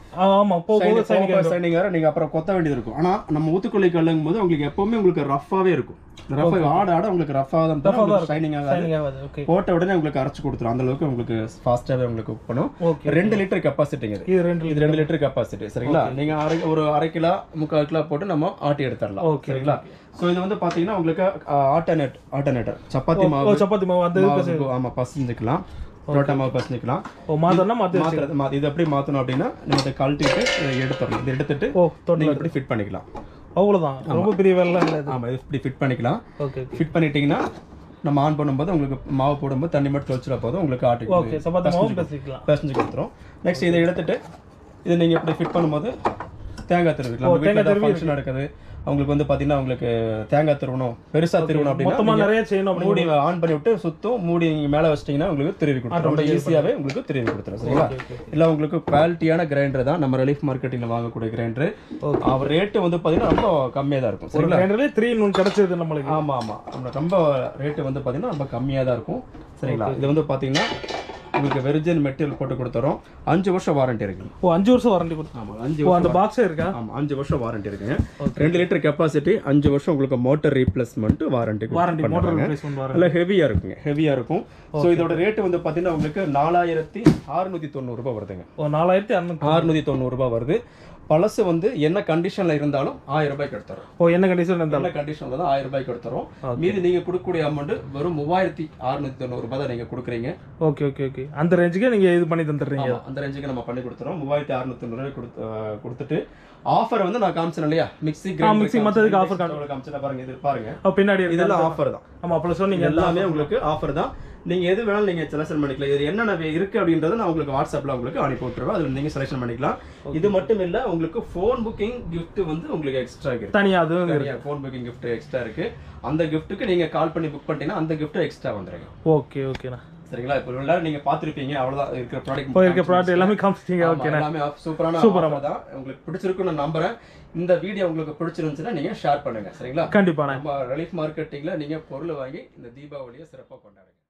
ஆமா போக சைனிங் வேற நீங்க அப்புறம் கொத்த வேண்டியது இருக்கும். ஆனா நம்ம ஊத்துக்குள்ளி கல்லுங்கும் போது உங்களுக்கு எப்பவுமே உங்களுக்கு ரஃப்பாவே இருக்கும். ரஃபா ஆட ஆட உங்களுக்கு ரஃபா தான் தரும், ஷைனிங் ஆகாது. ஓகே போட்ட உடனே உங்களுக்கு அரைச்சு கொடுத்துரும். அந்த அளவுக்கு உங்களுக்கு ஃபாஸ்டாவே உங்களுக்கு குக் பண்ணும். ரெண்டு லிட்டர் கெபாசிட்டிங்க இது. இது ரெண்டு லிட்டர் கெபாசிட்டி சரிங்களா. நீங்க அரை ஒரு அரை கிலோ முக்கால் கிலோ போட்டு நம்ம ஆட்டி எடுத்துடலாம் சரிங்களா. சோ இது வந்து பாத்தீங்கன்னா உங்களுக்கு ஆல்டர்னேட் ஆல்டர்னேட்டர் சப்பாத்தி மாவு சப்பாத்தி மாவு அது ஆமா பசஞ்சிக்கலாம். புரோட்டா மாவு பசஞ்சிக்கலாம். ஓ மாத்தறனா மாத்தி இது எப்படி மாத்தணும் அப்படின்னா நம்ம இத கழட்டிட்டு இத எடுத்துறணும். இத எடுத்துட்டு நீங்க இப்படி ஃபிட் பண்ணிக்கலாம். அவ்வளவுதான். ரொம்ப பெரிய வேலை இல்ல இது. ஆமா இது இப்படி ஃபிட் பண்ணிக்கலாம். ஓகே ஃபிட் பண்ணிட்டீங்கன்னா நம்ம ஆன் பண்ணும்போது உங்களுக்கு மாவு போடும்போது தண்ணி மட்டும் தொளிச்சா போதும் உங்களுக்கு ஆட்டி ஓகே சப்பாத்தி மாவு பசஞ்சிக்கலாம். பசஞ்சி கொடுத்துறோம். நெக்ஸ்ட் இத எடுத்துட்டு இத நீங்க இப்படி ஃபிட் பண்ணும்போது தேங்காய் திருவிக்கலாம். நம்ம வீட்ல ஃபங்க்ஷன் நடக்குது உங்களுக்கு வந்து பாத்தீங்கன்னா உங்களுக்கு தேங்காய் திருவணும் பெருசா திருவணும் அப்படினா மொத்தமா நிறைய செய்யணும் அப்படி மூடி ஆன் பண்ணி விட்டு சுத்தம் மூடி நீங்க மேல வச்சிட்டீங்கன்னா உங்களுக்கு திருவி கொடுத்துரும். ரொம்ப ஈஸியாவே உங்களுக்கு திருவி கொடுத்துரும் சரிங்களா. இல்ல உங்களுக்கு குவாலிட்டியான கிரைண்டர் தான் நம்ம ரிலீஃப் மார்க்கெட்டிங்ல வாங்கக்கூடிய கிரைண்டர். அவர் ரேட் வந்து பாத்தீங்கன்னா ரொம்ப கம்மியா தான் இருக்கும் சரிங்களா. கிரைண்டர்ல மூன்று இன் ஒன்று கிடைச்சது நமக்கு. ஆமா ஆமா நம்ம ரொம்ப ரேட் வந்து பாத்தீங்கன்னா ரொம்ப கம்மியா தான் இருக்கும் சரிங்களா. இது வந்து பாத்தீங்கன்னா உங்களுக்கு வெர்ஜின் மெட்டீரியல் போட்டு கொடுத்துறோம். அஞ்சு வருஷம் வாரண்டி இருக்கு. ஓ அஞ்சு வருஷம் வாரண்டி கொடுத்து ஆமா அஞ்சு வருஷம் அந்த பாக்ஸே இருக்கா. ஆமா அஞ்சு வருஷம் வாரண்டி இருக்குங்க. ரெண்டு லிட்டர் கெபாசிட்டி அஞ்சு வருஷம் உங்களுக்கு motor replacement warranty warranty motor replacement warranty நல்ல ஹெவியா இருக்குங்க. ஹெவியா இருக்கும். சோ இதோட ரேட் வந்து பாத்தீங்கன்னா உங்களுக்கு நாலாயிரத்து அறுநூற்று தொண்ணூறு ரூபாய் வருதுங்க. ஓ நாலாயிரத்து அறுநூற்று தொண்ணூறு ரூபாய் வருது. பழசு வந்து என்ன கண்டிஷன்ல இருந்தாலும் ஆயிரம் ரூபாய்க்கு எடுத்துறோம். ஓ என்ன கண்டிஷன்ல இருந்தாலும் என்ன கண்டிஷன்ல தான் ஆயிரம் ரூபாய்க்கு எடுத்துறோம். மீதி நீங்க கொடுக்கக்கூடிய அமௌண்ட் வெறும் மூவாயிரத்து அறுநூற்று தொண்ணூறு ரூபாய் தான் நீங்க கொடுக்குறீங்க. ஓகே ஓகே ஓகே அந்த ரேஞ்சுக்கு நீங்க இது பண்ணி தந்துறீங்க. அந்த ரேஞ்சுக்கு நம்ம பண்ணி கொடுத்துறோம். மூவாயிரத்து அறுநூற்று தொண்ணூறு ரூபாய் கொடுத்து கொடுத்துட்டு ஆஃபர் வந்து நான் காமிச்சேன் இல்லையா மிக்ஸி கிரைண்டர் மிக்ஸி மத்ததுக்கு ஆஃபர் காமிச்சேன் பாருங்க. இது பாருங்க பின்னாடி இதெல்லாம் ஆஃபர் தான். ஆமா அப்ப சொன்னீங்க எல்லாமே உங்களுக்கு ஆஃபர் தான். நீங்க எது வேணாலும் நீங்க செலக்ஷன் பண்ணிக்கலாம். இது என்னென்ன இருக்கு அப்படின்றத நான் உங்களுக்கு வாட்ஸ்அப்ல உங்களுக்கு அனுப்பி விட்டுருவேன். அதுல நீங்க செலக்ஷன் பண்ணிக்கலாம். இது மட்டும் இல்ல உங்களுக்கு ஃபோன் புக்கிங் கிஃப்ட் வந்து உங்களுக்கு எக்ஸ்ட்ரா இருக்கு. தனியா அதுவும் இருக்கு. ஃபோன் புக்கிங் கிஃப்ட் எக்ஸ்ட்ரா இருக்கு. அந்த கிஃப்ட்டுக்கு நீங்க கால் பண்ணி புக் பண்ணிட்டீங்கன்னா அந்த கிஃப்ட் எக்ஸ்ட்ரா வந்துருங்க. ஓகே ஓகேண்ணா சரிங்களா. இப்போ எல்லாரும் நீங்க பாத்துருப்பீங்க அவ்வளவுதான் இருக்கிற ப்ராடக்ட் போய் இருக்க ப்ராடக்ட் எல்லாமே காமிச்சிட்டீங்க. ஓகேண்ணா எல்லாமே சூப்பரான சூப்பரா தான் உங்களுக்கு பிடிச்சிருக்குன்னு நான் நம்புறேன். இந்த வீடியோ உங்களுக்கு பிடிச்சிருந்துச்சுன்னா நீங்க ஷேர் பண்ணுங்க சரிங்களா. கண்டிப்பா நம்ம ரிலீஃப் மார்க்கெட்டிங்ல நீங்க பொருள் வாங்கி இந்த தீபாவளியை சிறப்பா கொண்டாடுங்க.